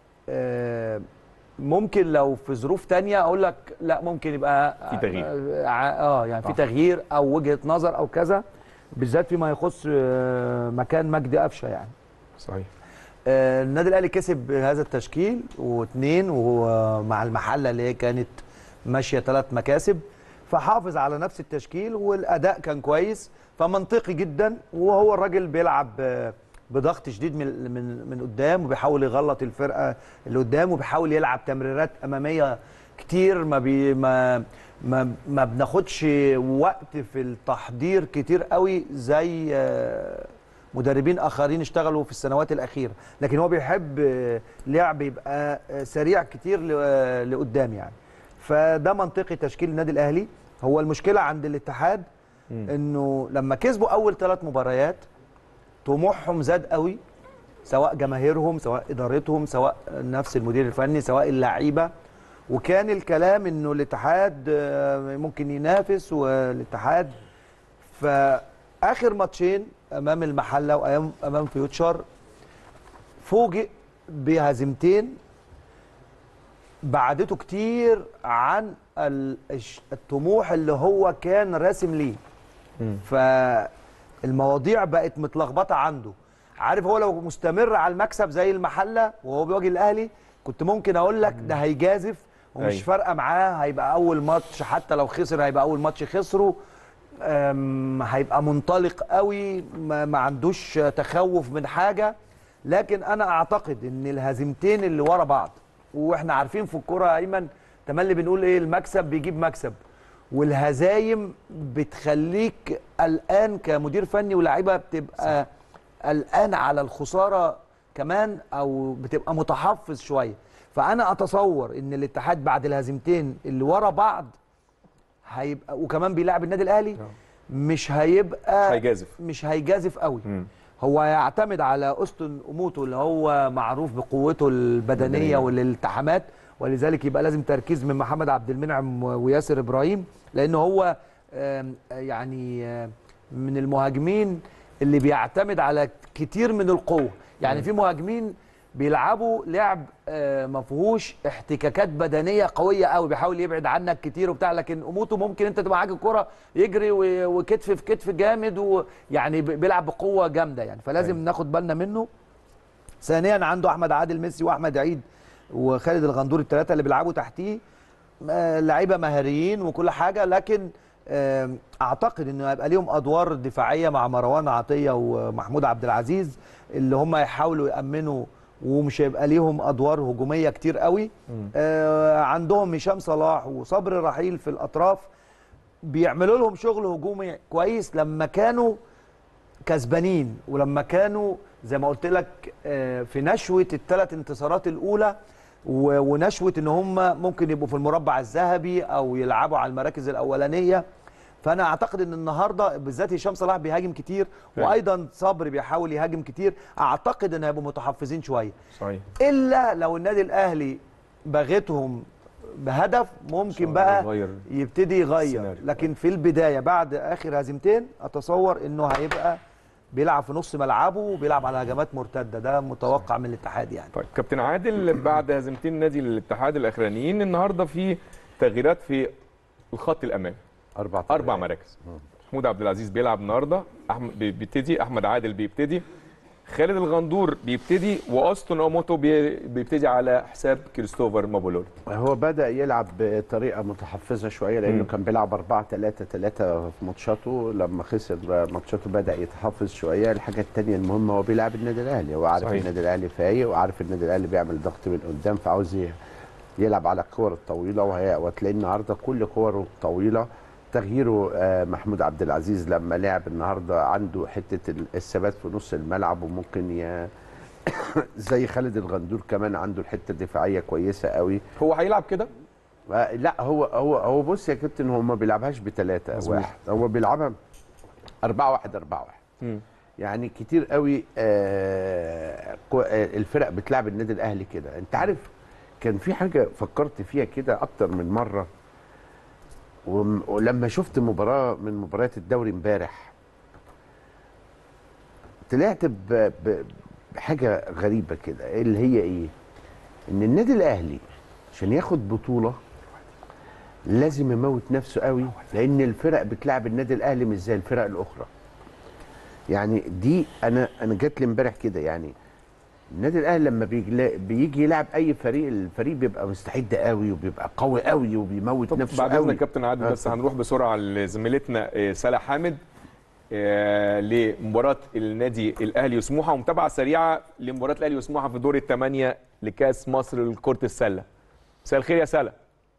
آه ممكن لو في ظروف ثانيه اقول لك لا، ممكن يبقى في تغيير. اه يعني في تغيير او وجهه نظر او كذا، بالذات فيما يخص آه مكان مجدي قفشه يعني. صحيح. آه النادي الاهلي كسب هذا التشكيل واثنين، ومع المحله اللي هي كانت ماشيه ثلاث مكاسب، فحافظ على نفس التشكيل والاداء كان كويس، فمنطقي جدا. وهو الراجل بيلعب بضغط شديد من من من قدام، وبيحاول يغلط الفرقه اللي قدام، وبيحاول يلعب تمريرات اماميه كتير، ما بي ما ما, ما بناخدش وقت في التحضير كتير قوي زي مدربين اخرين اشتغلوا في السنوات الاخيره، لكن هو بيحب لعب يبقى سريع كتير لقدام يعني. فده منطقي تشكيل النادي الاهلي. هو المشكله عند الاتحاد انه لما كسبوا اول ثلاث مباريات طموحهم زاد قوي، سواء جماهيرهم سواء ادارتهم سواء نفس المدير الفني سواء اللعيبه، وكان الكلام انه الاتحاد ممكن ينافس. والاتحاد فاخر ماتشين امام المحله وامام فيوتشر فوجئ بهزيمتين بعدته كتير عن الطموح اللي هو كان راسم ليه. فالمواضيع بقت متلخبطه عنده. عارف هو لو مستمر على المكسب زي المحله وهو بيواجه الاهلي كنت ممكن اقول لك ده هيجازف ومش أي. فارقه معاه، هيبقى اول ماتش حتى لو خسر هيبقى اول ماتش خسره، هيبقى منطلق قوي، ما, ما عندوش تخوف من حاجه. لكن انا اعتقد ان الهزيمتين اللي ورا بعض، واحنا عارفين في الكوره ايمن تملي بنقول ايه، المكسب بيجيب مكسب، والهزايم بتخليك قلقان كمدير فني، ولاعيبه بتبقى قلقان على الخساره كمان، او بتبقى متحفظ شويه. فانا اتصور ان الاتحاد بعد الهزيمتين اللي ورا بعض هيبقى، وكمان بيلعب النادي الاهلي، مش هيبقى مش هيجازف مش هيجازف قوي. م. هو يعتمد على اوستن اوموتو اللي هو معروف بقوته البدنيه والالتحامات، ولذلك يبقى لازم تركيز من محمد عبد المنعم وياسر ابراهيم، لانه هو يعني من المهاجمين اللي بيعتمد على كتير من القوه. يعني م. في مهاجمين بيلعبوا لعب ما فيهوش احتكاكات بدنيه قويه قوي، بيحاول يبعد عنك كتير وبتاع، لكن اموته ممكن انت تبقى معاك الكره يجري وكتف في كتف جامد، ويعني بيلعب بقوه جامده يعني، فلازم أي. ناخد بالنا منه. ثانيا عنده احمد عادل ميسي واحمد عيد وخالد الغندور، الثلاثه اللي بيلعبوا تحتيه لعيبه مهاريين وكل حاجه، لكن اعتقد انه هيبقى ليهم ادوار دفاعيه مع مروان عطيه ومحمود عبد العزيز اللي هم يحاولوا يامنوا، ومش هيبقى ليهم ادوار هجوميه كتير قوي. آه عندهم هشام صلاح وصبري رحيل في الاطراف بيعملوا لهم شغل هجومي كويس لما كانوا كسبانين، ولما كانوا زي ما قلت لك آه في نشوه الثلاث انتصارات الاولى، ونشوه ان هم ممكن يبقوا في المربع الذهبي او يلعبوا على المراكز الاولانيه. فانا اعتقد ان النهارده بالذات هشام صلاح بيهاجم كتير، وايضا صبري بيحاول يهاجم كتير، اعتقد ان هيبقوا متحفظين شويه. صحيح. الا لو النادي الاهلي باغتهم بهدف ممكن بقى يغير. يبتدي يغير، لكن في البدايه بعد اخر هزيمتين اتصور انه هيبقى بيلعب في نص ملعبه وبيلعب على هجمات مرتده، ده متوقع من الاتحاد يعني. طيب كابتن عادل، بعد هزيمتين نادي الاتحاد الاخرانيين النهارده في تغييرات في الخط الامامي، اربع اربع مراكز. محمود عبد العزيز بيلعب النهارده، احمد بيبتدي، احمد عادل بيبتدي، خالد الغندور بيبتدي، واوستن اوموتو بيبتدي على حساب كريستوفر مابولولو. هو بدا يلعب بطريقه متحفظه شويه لانه م. كان بيلعب أربعة ثلاثة ثلاثة في ماتشاته، لما خسر ماتشاته بدا يتحفظ شويه. الحاجه الثانيه المهمه هو بيلعب النادي الاهلي، هو عارف صحيح. النادي الاهلي فايق، وعارف النادي الاهلي بيعمل ضغط من قدام، فعاوز يلعب على الكور الطويله، وهتلاقي النهارده كل كوره طويله. تغييره محمود عبد العزيز لما لعب النهارده عنده حته الثبات في نص الملعب، وممكن ي... زي خالد الغندور كمان عنده الحته الدفاعيه كويسه قوي. هو هيلعب كده؟ لا هو هو هو بص يا كابتن، هو ما بيلعبهاش بثلاثة واحد، هو بيلعبها أربعة واحد أربعة واحد. م. يعني كتير قوي آه الفرق بتلعب النادي الاهلي كده. انت عارف كان في حاجه فكرت فيها كده اكتر من مره، ولما شفت مباراه من مباريات الدوري امبارح طلعت بحاجه غريبه كده، اللي هي ايه؟ ان النادي الاهلي عشان ياخد بطوله لازم يموت نفسه قوي، لان الفرق بتلعب النادي الاهلي مش زي الفرق الاخرى. يعني دي انا انا جات لي امبارح كده، يعني النادي الاهلي لما بيجي بيجي يلعب اي فريق، الفريق بيبقى مستعد قوي وبيبقى قوي قوي وبيموت نفسه بعد قوي. اذنك كابتن عادل بس هنروح بسرعه لزميلتنا سلا حامد لمباراه النادي الاهلي وسموحه، ومتابعه سريعه لمباراه الاهلي وسموحه في دور الثمانيه لكاس مصر لكره السله. مساء الخير يا سلا.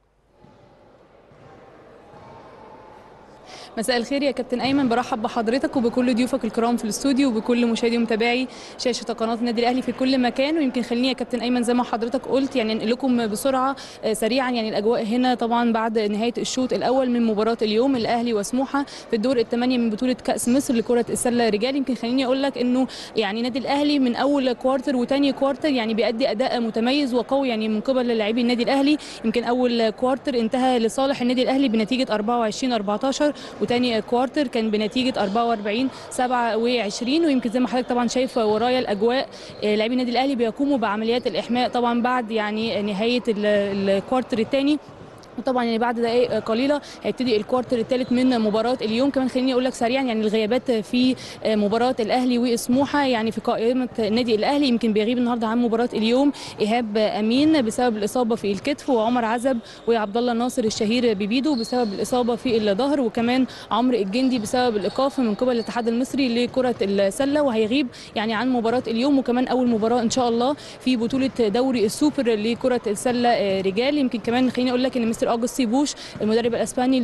مساء الخير يا كابتن ايمن، برحب بحضرتك وبكل ضيوفك الكرام في الاستوديو وبكل مشاهدي ومتابعي شاشه قناه النادي الاهلي في كل مكان. ويمكن خليني يا كابتن ايمن زي ما حضرتك قلت يعني انقل لكم بسرعه سريعا يعني الاجواء هنا طبعا بعد نهايه الشوط الاول من مباراه اليوم الاهلي وسموحه في الدور الثمانيه من بطوله كاس مصر لكره السله رجال. يمكن خليني اقول لك انه يعني نادي الاهلي من اول كوارتر وثاني كوارتر يعني بيأدي اداء متميز وقوي يعني من قبل لاعبي النادي الاهلي. يمكن اول كوارتر انتهى لصالح النادي الاهلي بنتيجه أربعة وعشرين أربعتاشر، وثاني كوارتر كان بنتيجه أربعة وأربعين سبعة وعشرين. ويمكن زي ما حضرتك طبعا شايف ورايا الاجواء لاعبي النادي الاهلي بيقوموا بعمليات الاحماء طبعا بعد يعني نهايه الكوارتر الثاني، وطبعا يعني بعد دقائق قليله هيبتدي الكوارتر الثالث من مباراه اليوم. كمان خليني اقول لك سريعا يعني الغيابات في مباراه الاهلي وسموحه يعني في قائمه النادي الاهلي. يمكن بيغيب النهارده عن مباراه اليوم ايهاب امين بسبب الاصابه في الكتف، وعمر عزب وعبد الله ناصر الشهير ببيدو بسبب الاصابه في الظهر، وكمان عمرو الجندي بسبب الايقاف من قبل الاتحاد المصري لكره السله، وهيغيب يعني عن مباراه اليوم وكمان اول مباراه ان شاء الله في بطوله دوري السوبر لكره السله رجال. يمكن كمان خليني اقول لك ان مستر أوجوستي بوش المدرب الاسباني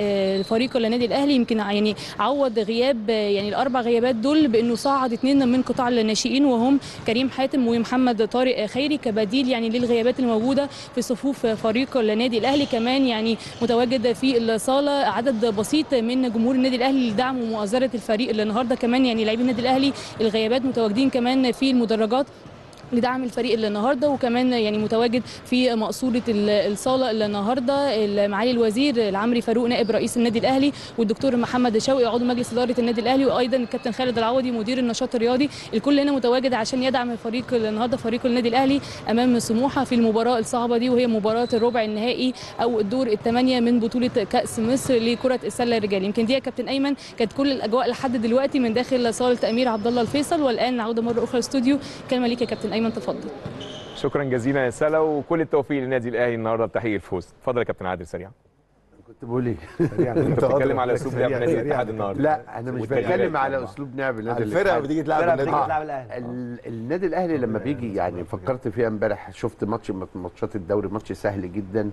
لفريق النادي الاهلي يمكن يعني عوض غياب يعني الاربع غيابات دول بانه صعد اثنين من قطاع الناشئين وهم كريم حاتم ومحمد طارق خيري كبديل يعني للغيابات الموجوده في صفوف فريق النادي الاهلي. كمان يعني متواجد في الصاله عدد بسيط من جمهور النادي الاهلي لدعم ومؤازره الفريق اللي النهارده. كمان يعني لاعبي النادي الاهلي الغيابات متواجدين كمان في المدرجات لدعم الفريق اللي النهارده، وكمان يعني متواجد في مقصوره الصاله اللي النهارده معالي الوزير العمري فاروق نائب رئيس النادي الاهلي، والدكتور محمد شوقي عضو مجلس اداره النادي الاهلي، وايضا الكابتن خالد العوضي مدير النشاط الرياضي. الكل هنا متواجد عشان يدعم الفريق النهارده فريق النادي الاهلي امام سموحه في المباراه الصعبه دي، وهي مباراه الربع النهائي او الدور الثمانيه من بطوله كاس مصر لكره السله الرجال. يمكن دي يا كابتن ايمن كانت كل الاجواء لحد دلوقتي من داخل صاله امير عبد الله الفيصل، والان نعود مره اخرى الاستوديو. كلمه ليك يا كابتن ايمن، تفضل. شكرا جزيلا يا سلا وكل التوفيق للنادي الاهلي النهارده بتحقيق الفوز. اتفضل يا كابتن عادل سريعا. كنت بقول ايه؟ انت بتتكلم على اسلوب لعب نادي الاتحاد النهارده. لا انا مش بتكلم على اسلوب لعب النادي الاهلي. الفرقه بتيجي تلعب الاهلي. النادي الاهلي لما بيجي يعني فكرت فيها امبارح، شفت ماتش من ماتشات الدوري، ماتش سهل جدا.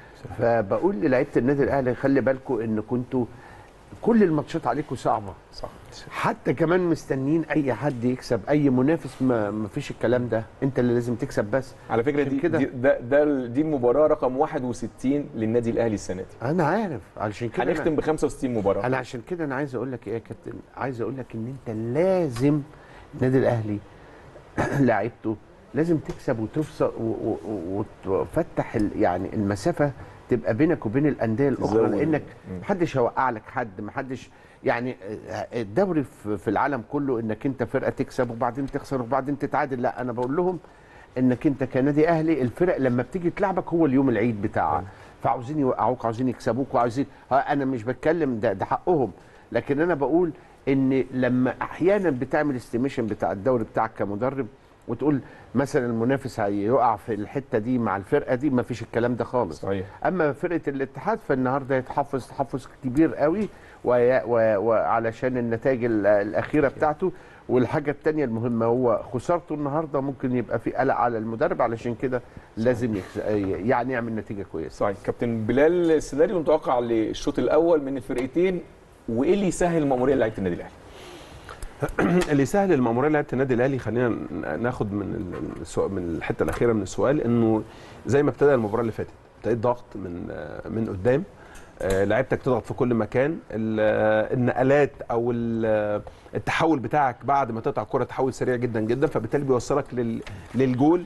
فبقول للاعيبه النادي الاهلي خلي بالكم ان كنتوا كل الماتشات عليكم صعبه، صح، حتى كمان مستنيين اي حد يكسب اي منافس، ما, ما فيش الكلام ده، انت اللي لازم تكسب بس. على فكره دي كده ده ده دي المباراه رقم واحد وستين للنادي الاهلي السنه دي. انا عارف، علشان كده هنختم ب خمسة وستين مباراه. انا عشان كده انا عايز اقول لك ايه يا كابتن، عايز اقول لك ان انت لازم النادي الاهلي لاعيبته لازم تكسب وتفصل وتفتح يعني المسافه تبقى بينك وبين الانديه الاخرى، لانك محدش هيوقع لك حد، محدش يعني الدوري في العالم كله انك انت فرقه تكسب وبعدين تخسر وبعدين تتعادل. لا، انا بقول لهم انك انت كنادي اهلي الفرق لما بتيجي تلعبك هو اليوم العيد بتاعها، فعاوزين يوقعوك، عاوزين يكسبوك، وعاوزين، انا مش بتكلم ده ده حقهم، لكن انا بقول ان لما احيانا بتعمل استيميشن بتاع الدوري بتاعك كمدرب وتقول مثلا المنافس هيقع في الحته دي مع الفرقه دي، ما فيش الكلام ده خالص. صحيح. اما فرقه الاتحاد فالنهارده يتحفظ تحفظ كبير قوي وعلشان النتائج الاخيره بتاعته. والحاجه الثانيه المهمه هو خسارته النهارده ممكن يبقى في قلق على المدرب، علشان كده لازم يعني يعمل نتيجه كويسه. صحيح. كابتن بلال السيناريو متوقع للشوط الاول من الفرقتين، وايه اللي يسهل المأموريه لعيبه النادي الاهلي؟ اللي يسهل المأموريه لعيبه النادي الاهلي، خلينا ناخد من من الحته الاخيره من السؤال، انه زي ما ابتدى المباراه اللي فاتت ابتديت ضغط من من قدام، لعيبتك تضغط في كل مكان، النقلات او التحول بتاعك بعد ما تقطع الكره تحول سريع جدا جدا، فبالتالي بيوصلك للجول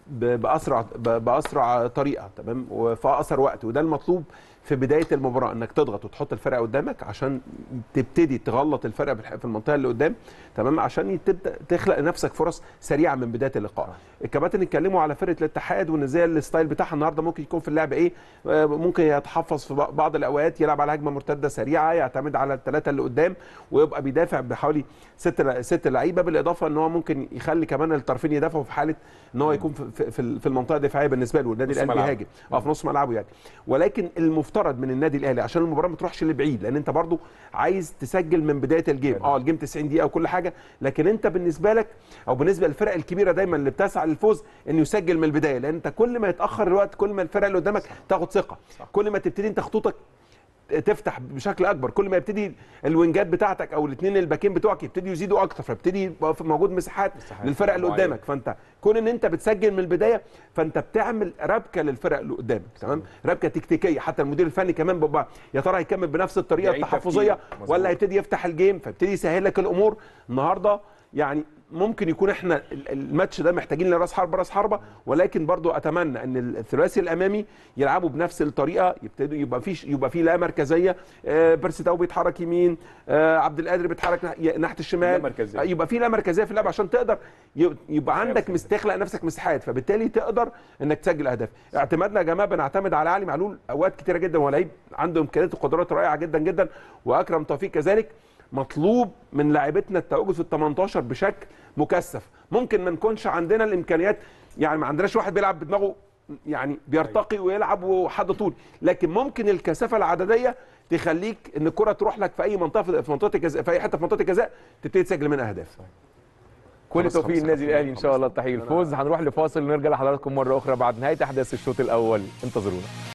ب- باسرع ب- باسرع طريقه، تمام، وفي اقصر وقت. وده المطلوب في بدايه المباراه، انك تضغط وتحط الفرقه قدامك عشان تبتدي تغلط الفرقه بالح- في المنطقه اللي قدام، تمام، عشان تبدا تخلق لنفسك فرص سريعه من بدايه اللقاء. الكباتن اتكلموا على فرقه الاتحاد وان ازاي الستايل بتاعها النهارده ممكن يكون في اللعب ايه، آه، ممكن يتحفظ في بع- بعض الاوقات، يلعب على هجمه مرتده سريعه، يعتمد على الثلاثه اللي قدام، ويبقى بيدافع بحوالي ست ل- ست لعيبه، بالاضافه ان هو ممكن يخلي كمان الطرفين يدافعوا في حاله ان هو يكون في في- في المنطقه الدفاعيه بالنسبه له، النادي نص الاهلي ملعبه. بيهاجم اه في نص ملعبه يعني. ولكن المفترض من النادي الاهلي عشان المباراه ما تروحش لبعيد، لان انت برضو عايز تسجل من بدايه الجيم. اه الجيم تسعين دقيقه وكل حاجه، لكن انت بالنسبه لك او بالنسبه للفرق الكبيره دايما اللي بتسعى للفوز انه يسجل من البدايه، لان انت كل ما يتاخر الوقت كل ما الفرق اللي قدامك تاخد ثقه، كل ما تبتدي انت خطوطك تفتح بشكل اكبر، كل ما يبتدي الوينجات بتاعتك او الاثنين الباكين بتوعك يبتدي يزيدوا اكتر، فبتدي يبقى في موجود مساحات للفرق اللي معينة. قدامك. فانت كون ان انت بتسجل من البدايه فانت بتعمل ربكه للفرق اللي قدامك، تمام، ربكه تكتيكيه. حتى المدير الفني كمان بيبقى يا ترى هيكمل بنفس الطريقه يعيد التحفظيه تفكير. ولا مظبوط. هيبتدي يفتح الجيم، فيبتدي يسهل لك الامور. النهارده يعني ممكن يكون احنا ال- الماتش ده محتاجين لراس حربه راس حربه، ولكن برضو اتمنى ان الثلاثي الامامي يلعبوا بنفس الطريقه، يبتدوا يبقى في يبقى في لا مركزيه، آه بيرسي تاو بيتحرك يمين، آه عبد القادر بيتحرك ناح- ناحيه الشمال، لا مركزية. آه يبقى في لا مركزيه في اللعب عشان تقدر ي- يبقى عندك مس- تخلق نفسك مساحات، فبالتالي تقدر انك تسجل اهداف. اعتمادنا يا جماعه بنعتمد على علي معلول اوقات كتيره جدا، هو لعيب عنده امكانيات وقدرات رائعه جدا جدا، واكرم توفيق كذلك. مطلوب من لاعبتنا التواجد في ال تمنتاشر بشكل مكثف. ممكن ما نكونش عندنا الامكانيات، يعني ما عندناش واحد بيلعب بدماغه يعني بيرتقي ويلعب وحد طول، لكن ممكن الكثافه العدديه تخليك ان الكره تروح لك في اي منطقه في منطقه الجزاء، في اي حته في منطقه الجزاء تبتدي تسجل منها اهداف. كل خلاص التوفيق خلاص للنادي خلاص الاهلي ان شاء الله، التحقيق خلاص. الفوز. هنروح لفاصل ونرجع لحضراتكم مره اخرى بعد نهايه احداث الشوط الاول، انتظرونا.